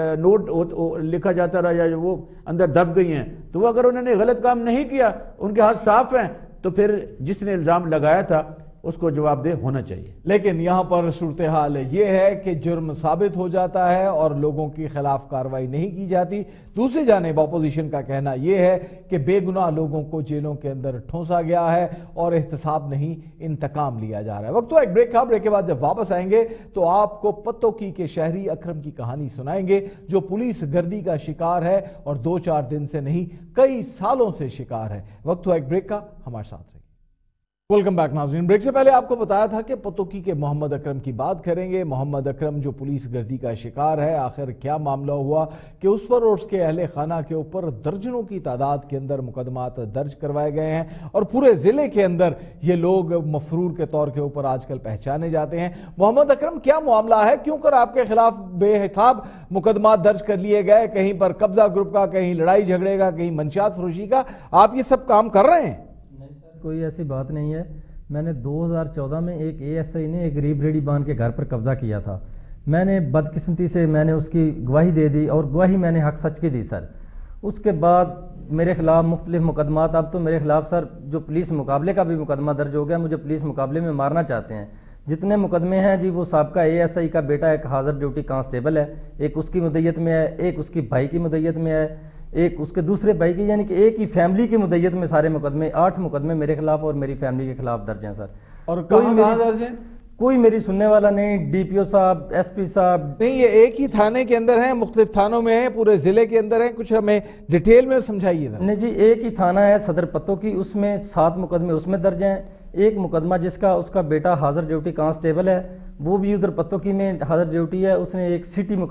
नोट लिखा जाता रहा या वो अंदर दब गई हैं। तो वो अगर उन्होंने गलत काम नहीं किया, उनके हाथ साफ हैं, तो फिर जिसने इल्ज़ाम लगाया था اس کو جواب دہ ہونا چاہیے. لیکن یہاں پر صورتحال یہ ہے کہ جرم ثابت ہو جاتا ہے اور لوگوں کے خلاف کارروائی نہیں کی جاتی. دوسری جانب اپوزیشن کا کہنا یہ ہے کہ بے گناہ لوگوں کو جیلوں کے اندر ٹھونسا گیا ہے اور احتساب نہیں انتقام لیا جا رہا ہے. وقت ہوا ایک بریک کا. بریک کے بعد جب واپس آئیں گے تو آپ کو پتوکی کے شہری اکرم کی کہانی سنائیں گے جو پولیس گردی کا شکار ہے اور 2-4 دن سے نہیں کئی سالوں سے شکار ہے. وقت ہوا ایک بریک کا, ہمارے ساتھ رہیے. ویلکم بیک ناظرین. بریک سے پہلے آپ کو بتایا تھا کہ پتوکی کے محمد اکرم کی بات کریں گے. محمد اکرم جو پولیس گردی کا شکار ہے, آخر کیا معاملہ ہوا کہ اس پر اور اس کے اہل خانہ کے اوپر درجنوں کی تعداد کے اندر مقدمات درج کروائے گئے ہیں اور پورے ضلع کے اندر یہ لوگ مفرور کے طور کے اوپر آج کل پہچانے جاتے ہیں. محمد اکرم کیا معاملہ ہے, کیوں کر آپ کے خلاف بے حساب مقدمات درج کر لیے گئے, کہیں پر قبضہ گروپ کا, کہیں لڑائی جھگڑے کا, کہیں منشیات فروشی کا, آپ یہ سب کام کر رہے ہیں؟ کوئی ایسی بات نہیں ہے. میں نے 2014 میں ایک ASI نے ایک غریب ریڈی بان کے گھر پر قبضہ کیا تھا. میں نے بدقسمتی سے میں نے اس کی گواہی دے دی اور گواہی میں نے حق سچ کی دی سر. اس کے بعد میرے خلاف مختلف مقدمات, اب تو میرے خلاف سر جو پولیس مقابلے کا بھی مقدمہ درج ہو گیا, مجھے پولیس مقابلے میں مارنا چاہتے ہیں. جتنے مقدمے ہیں جی وہ سابقہ ASI کا بیٹا ایک حاضر ڈیوٹی کانسٹیبل ہے, ایک اس کی مدعیت میں ہے, ایک اس کی بھائی کی مدعیت میں ہے, ایک اس کے دوسرے بھائی کی, یعنی کہ ایک ہی فیملی کی مدعیت میں سارے مقدمے 8 مقدمے میرے خلاف اور میری فیملی کے خلاف درج ہیں سر. اور کہاں درج ہیں؟ کوئی میری سننے والا نہیں. DPO صاحب, SP صاحب نہیں, یہ ایک ہی تھانے کے اندر ہیں, مختلف تھانوں میں ہیں, پورے ضلع کے اندر ہیں؟ کچھ ہمیں ڈیٹیل میں سمجھائیے. نہیں جی, ایک ہی تھانہ ہے صدر پتوکی, اس میں 7 مقدمے اس میں درج ہیں. ایک مقدمہ جس کا اس کا بیٹا حاضر ڈیوٹی کانسٹیبل ہے, وہ بھی ادھر پتوکی میں حاضر ڈیوٹی ہے, اس نے ایک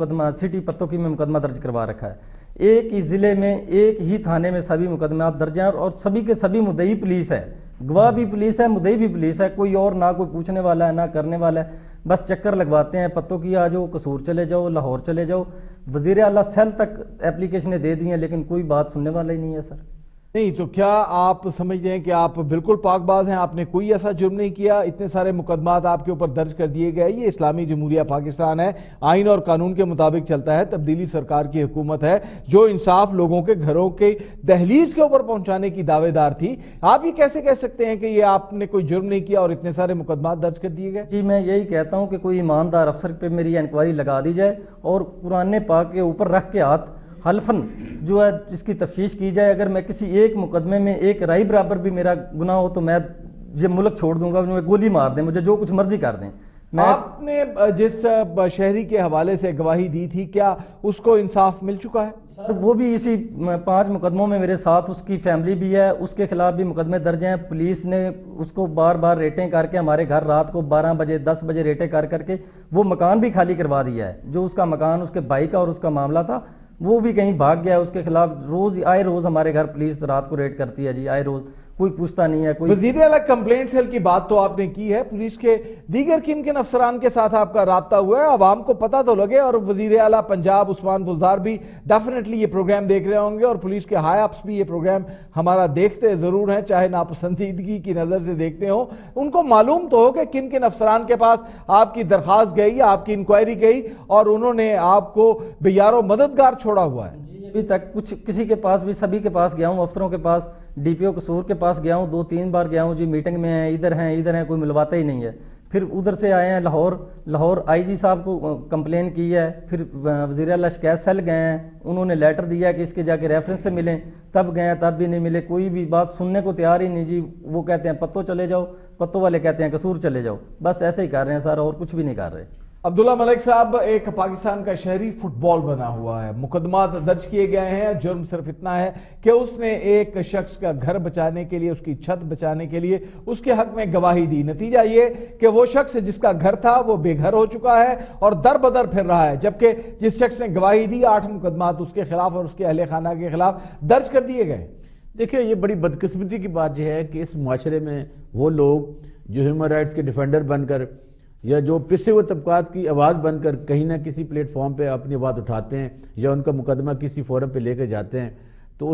سٹی پتوکی میں مقدمہ درج کروا رکھا ہے. ایک ہی ضلع میں ایک ہی تھانے میں سبھی مقدمات درج ہیں اور سبھی کے سبھی مدعی پولیس ہے, گواہ بھی پولیس ہے, مدعی بھی پولیس ہے. کوئی اور نہ کوئی پوچھنے والا ہے نہ کرنے والا ہے, بس چکر لگواتے ہیں. پتوکی آ جاؤ, قصور چلے جاؤ, لاہور چلے جاؤ. وزیر اعلیٰ سیل تک اپلیکیشنیں دے دی ہیں لیکن کوئی بات سننے والا ہی نہیں ہے سر. نہیں تو کیا آپ سمجھتے ہیں کہ آپ بالکل پاک باز ہیں, آپ نے کوئی ایسا جرم نہیں کیا, اتنے سارے مقدمات آپ کے اوپر درج کر دیے گئے؟ یہ اسلامی جمہوریہ پاکستان ہے, آئین اور قانون کے مطابق چلتا ہے, تبدیلی سرکار کی حکومت ہے جو انصاف لوگوں کے گھروں کے دہلیز کے اوپر پہنچانے کی دعوے دار تھی. آپ یہ کیسے کہہ سکتے ہیں کہ یہ آپ نے کوئی جرم نہیں کیا اور اتنے سارے مقدمات درج کر دیے گئے؟ جی میں یہی کہتا ہوں کہ کوئی ایماندار افسر پہ میری انکوائری لگا دی جائے اور قرآن پاک کے اوپر رکھ کے ہاتھ حلفاً جو ہے اس کی تفتیش کی جائے. اگر میں کسی ایک مقدمے میں ایک رائی برابر بھی میرا گناہ ہو تو میں یہ ملک چھوڑ دوں گا, مجھے گولی مار دیں, مجھے جو کچھ مرضی کر دیں. آپ نے جس شہری کے حوالے سے گواہی دی تھی, کیا اس کو انصاف مل چکا ہے؟ سر وہ بھی اسی 5 مقدموں میں میرے ساتھ اس کی فیملی بھی ہے, اس کے خلاف بھی مقدمے درج ہیں. پولیس نے اس کو بار بار ریٹیں کر کے ہمارے گھر رات کو 12 بجے 10 بجے ریٹیں کر کے وہ مکان بھی خالی کروا دیا ہے. جو اس کا مکان اس کے بھائی کا اور اس کا معاملہ تھا وہ بھی کہیں بھاگ گیا ہے. اس کے خلاف آئے روز ہمارے گھر پولیس رات کو ریڈ کرتی ہے جی, آئے روز, کوئی پوچھتا نہیں ہے. کوئی وزیر اعلیٰ کمپلینٹ سیل کی بات تو آپ نے کی ہے, پولیس کے دیگر کن افسران کے ساتھ آپ کا رابطہ ہوا ہے؟ عوام کو پتہ تو لگے, اور وزیر اعلیٰ پنجاب عثمان گلزار بھی ڈیفینیٹلی یہ پروگرام دیکھ رہے ہوں گے اور پولیس کے ہائی اپس بھی یہ پروگرام ہمارا دیکھتے ضرور ہیں, چاہے ناپسندیدگی کی نظر سے دیکھتے ہوں. ان کو معلوم تو ہو کہ کن افسران کے پاس آپ کی درخواست گئی, آپ کی انکوائری گئی اور انہوں نے آپ کو بے یار و مددگار چھوڑا ہوا ہے. ابھی تک کچھ کسی کے پاس بھی, سبھی کے پاس گیا ہوں, افسروں کے پاس, DPO قصور کے پاس گیا ہوں, 2-3 بار گیا ہوں جی, میٹنگ میں ہیں, ادھر ہیں, کوئی ملواتا ہی نہیں ہے. پھر ادھر سے آئے ہیں لاہور IG صاحب کو کمپلین کی ہے, پھر وزیر اعلیٰ شکایت سیل گئے ہیں, انہوں نے لیٹر دیا ہے کہ اس کے جا کے ریفرنس سے ملیں, تب گئے ہیں, تب بھی نہیں ملے. کوئی بھی بات سننے کو تیار ہی نہیں جی. وہ کہتے ہیں پتو چلے جاؤ, پتو والے کہتے ہیں قصور چلے جاؤ, بس ایسے ہی کر رہے ہیں سر, اور کچھ بھی نہیں کر رہے. عبداللہ ملک صاحب ایک پاکستان کا شہری فٹ بال بنا ہوا ہے, مقدمات درج کیے گئے ہیں, جرم صرف اتنا ہے کہ اس نے ایک شخص کا گھر بچانے کے لیے, اس کی چھت بچانے کے لیے اس کے حق میں گواہی دی. نتیجہ یہ کہ وہ شخص جس کا گھر تھا وہ بے گھر ہو چکا ہے اور در بدر پھر رہا ہے, جبکہ جس شخص نے گواہی دی 8 مقدمات اس کے خلاف اور اس کے اہل خانہ کے خلاف درج کر دیے گئے. دیکھیں یہ بڑی بدقسمتی کی بات یہ ہے کہ اس معاشرے میں وہ لوگ جو ہیومن رائٹس کے ڈیفینڈر بن کر یا جو پسے ہوئے طبقات کی آواز بن کر کہیں نہ کسی پلیٹ فارم پہ اپنی آواز اٹھاتے ہیں یا ان کا مقدمہ کسی فورم پہ لے کے جاتے ہیں, تو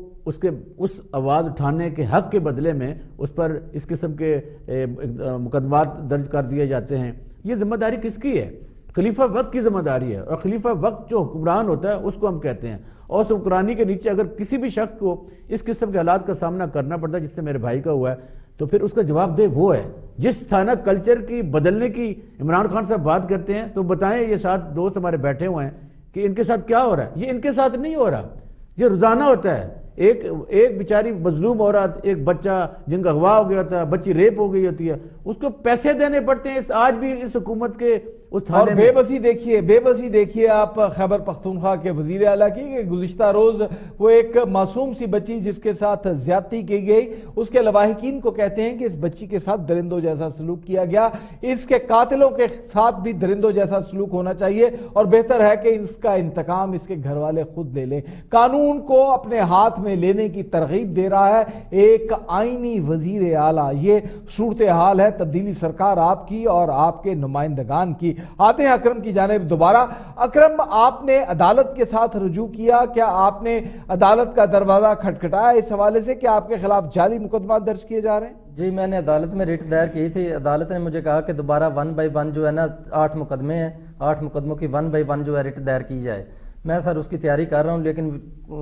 اس آواز اٹھانے کے حق کے بدلے میں اس پر اس قسم کے مقدمات درج کر دیے جاتے ہیں. یہ ذمہ داری کس کی ہے؟ خلیفہ وقت کی ذمہ داری ہے, اور خلیفہ وقت جو حکمران ہوتا ہے اس کو ہم کہتے ہیں. اور اس حکمرانی کے نیچے اگر کسی بھی شخص کو اس قسم کے حالات کا سامنا کرنا پڑتا ہے جس سے میرے بھائی کا ہوا ہے, تو پھر اس کا جواب دے وہ ہے. جس تھانہ کلچر کی بدلنے کی عمران خان صاحب بات کرتے ہیں تو بتائیں یہ 7 دوست ہمارے بیٹھے ہوئے ہیں کہ ان کے ساتھ کیا ہو رہا ہے. یہ ان کے ساتھ نہیں ہو رہا, یہ روزانہ ہوتا ہے. ایک بیچاری مظلوم عورت, ایک بچہ جن کا اغوا ہو گیا ہوتا ہے, بچی ریپ ہو گئی ہوتی ہے, اس کو پیسے دینے پڑتے ہیں آج بھی اس حکومت کے اس تھانے میں. بے بسی دیکھیے آپ خیبر پختونخوا کے وزیر اعلیٰ کی کہ گزشتہ روز وہ ایک معصوم سی بچی جس کے ساتھ زیادتی کی گئی, اس کے لواحقین کو کہتے ہیں کہ اس بچی کے ساتھ درندوں جیسا سلوک کیا گیا, اس کے قاتلوں کے ساتھ بھی درندوں جیسا سلوک ہونا چاہیے اور بہتر ہے کہ اس کا انتقام اس کے گھر والے خود لے لیں. قانون کو اپنے ہاتھ میں لینے کی ترغیب دے رہا ہے ایک آئینی وزیر اعلیٰ. یہ صورتحال ہے تبدیلی سرکار آپ کی اور آپ کے نمائندگان کی. آتے ہیں اکرم کی جانب دوبارہ. اکرم, آپ نے عدالت کے ساتھ رجوع کیا, کیا آپ نے عدالت کا دروازہ کھٹکھٹایا اس حوالے سے کہ آپ کے خلاف جعلی مقدمات درج کیے جا رہے ہیں؟ جی, میں نے عدالت میں ریٹ دائر کی تھی. عدالت نے مجھے کہا کہ دوبارہ 1 بائی 1 جو ہے نا 8 مقدمے ہیں, 8 مقدموں کی 1 بائی 1 جو ہے ریٹ دائر کی جائے. میں سر اس کی تیاری کر رہا ہوں لیکن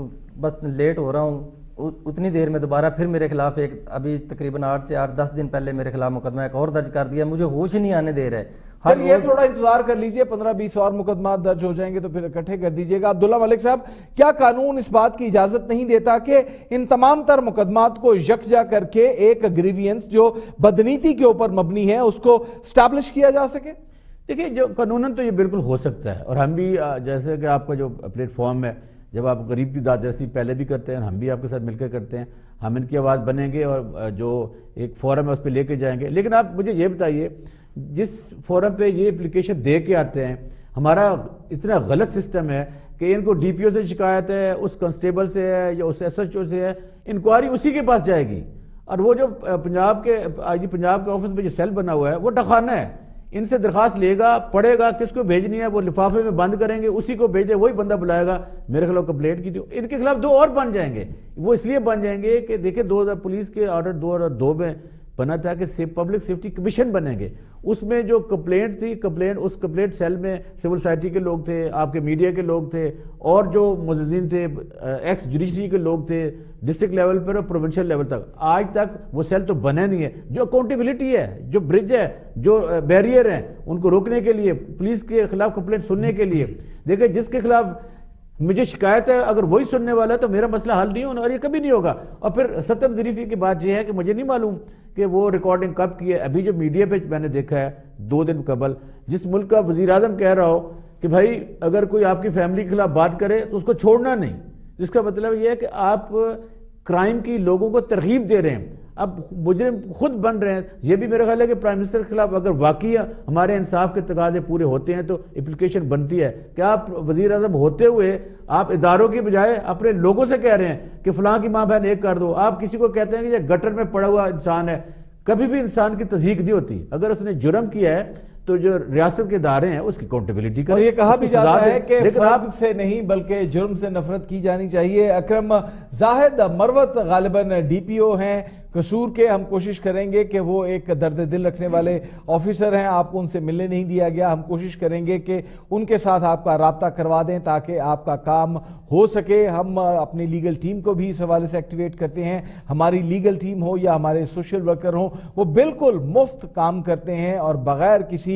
بس لیٹ ہو رہا ہوں. اتنی دیر میں دوبارہ پھر میرے خلاف ایک ابھی تقریباً 8 سے 8-10 دن پہلے میرے خلاف مقدمہ ایک اور درج کر دیا. مجھے ہوش ہی نہیں آنے دے رہے. یہ تھوڑا انتظار کر لیجئے, 15-20 اور مقدمات درج ہو جائیں گے تو پھر اکٹھے کر دیجئے گا. عبداللہ ملک صاحب, کیا قانون اس بات کی اجازت نہیں دیتا کہ ان تمام تر مقدمات کو یکجا کر کے ایک گریوینس جو بدنیتی کے اوپر مبنی ہے اس کو اسٹیبلش کیا جا سکے؟ دیکھیں, جو قانوناً تو یہ بالکل ہو سکتا ہے اور ہم بھی جیسے کہ آپ کا جو پلیٹ فارم ہے, جب آپ غریب کی داد رسی پہلے بھی کرتے ہیں, ہم بھی آپ کے ساتھ مل کے کرتے ہیں, ہم ان کی آواز بنیں گے اور جو ایک فورم ہے اس پہ لے کے جائیں گے. لیکن آپ مجھے یہ بتائیے, جس فورم پہ یہ اپلیکیشن دے کے آتے ہیں, ہمارا اتنا غلط سسٹم ہے کہ ان کو ڈی پی او سے شکایت ہے, اس کانسٹیبل سے ہے یا اس ایس ایچ او سے ہے, انکوائری اسی کے پاس جائے گی. اور وہ جو پنجاب کے آئی جی پنجاب کے آفس میں جو سیل بنا ہوا ہے وہ ڈخانہ ہے. ان سے درخواست لے گا, پڑھے گا کس کو بھیجنی ہے, وہ لفافے میں بند کریں گے, اسی کو بھیج دے, وہی بندہ بلائے گا میرے خلاف کمپلینٹ کی. ان کے خلاف 2 اور بن جائیں گے. وہ اس لیے بن جائیں گے کہ دیکھیں 2000 پولیس کے آرڈر 2002 میں بنا تھا کہ پبلک سیفٹی کمیشن بنیں گے. اس میں جو کمپلینٹ تھی, اس کمپلینٹ سیل میں سول سوسائٹی کے لوگ تھے, آپ کے میڈیا کے لوگ تھے اور جو معززین تھے, ایکس جوڈیشری کے لوگ تھے, ڈسٹرکٹ لیول پر اور پروونشل لیول تک. آج تک وہ سیل تو بنے نہیں ہے. جو اکاؤنٹیبلٹی ہے, جو برج ہے, جو بیریئر ہیں ان کو روکنے کے لیے, پولیس کے خلاف کمپلینٹ سننے کے لیے, دیکھیں جس کے خلاف مجھے شکایت ہے اگر وہی سننے والا ہے تو میرا مسئلہ حل نہیں ہونا اور یہ کبھی نہیں ہوگا. اور پھر ستم ظریفی کی بات یہ ہے کہ مجھے نہیں معلوم کہ وہ ریکارڈنگ کب کی ہے. ابھی جو میڈیا پہ میں نے دیکھا ہے 2 دن قبل, جس ملک کا وزیر اعظم کہہ رہا ہو کہ بھائی اگر کوئی آپ کی فیملی کے خلاف بات کرے تو اس کو چھوڑنا نہیں, جس کا مطلب یہ ہے کہ آپ کرائم کی لوگوں کو ترغیب دے رہے ہیں. اب مجرم خود بن رہے ہیں. یہ بھی میرا خیال ہے کہ پرائم منسٹر کے خلاف اگر واقعی ہمارے انصاف کے تقاضے پورے ہوتے ہیں تو اپلیکیشن بنتی ہے کہ آپ وزیر اعظم ہوتے ہوئے آپ اداروں کی بجائے اپنے لوگوں سے کہہ رہے ہیں کہ فلاں کی ماں بہن ایک کر دو. آپ کسی کو کہتے ہیں کہ یہ گٹر میں پڑا ہوا انسان ہے. کبھی بھی انسان کی تصدیق نہیں ہوتی. اگر اس نے جرم کیا ہے تو جو ریاست کے ادارے ہیں اس کی اکاؤنٹیبلٹی کریں. اور یہ کہا بھی جاتا ہے کہ فرد سے نہیں بلکہ جرم سے نفرت کی جانی چاہیے. اکرم زاہد مروت غالباً ڈی پی او ہیں قصور کے. ہم کوشش کریں گے کہ وہ ایک درد دل رکھنے والے آفیسر ہیں, آپ کو ان سے ملنے نہیں دیا گیا. ہم کوشش کریں گے کہ ان کے ساتھ آپ کا رابطہ کروا دیں تاکہ آپ کا کام ہو سکے. ہم اپنی لیگل ٹیم کو بھی اس حوالے سے ایکٹیویٹ کرتے ہیں. ہماری لیگل ٹیم ہو یا ہمارے سوشل ورکر ہوں, وہ بالکل مفت کام کرتے ہیں اور بغیر کسی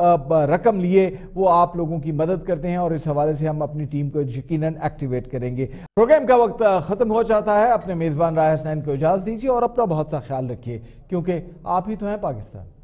رقم لیے وہ آپ لوگوں کی مدد کرتے ہیں, اور اس حوالے سے ہم اپنی ٹیم کو یقیناً ایکٹیویٹ کریں گے. پروگرام کا وقت ختم ہو جاتا ہے. اپنے میزبان راہ حسنین کو اجازت دیجیے اور اپنا بہت سا خیال رکھیے کیونکہ آپ ہی تو ہیں پاکستان.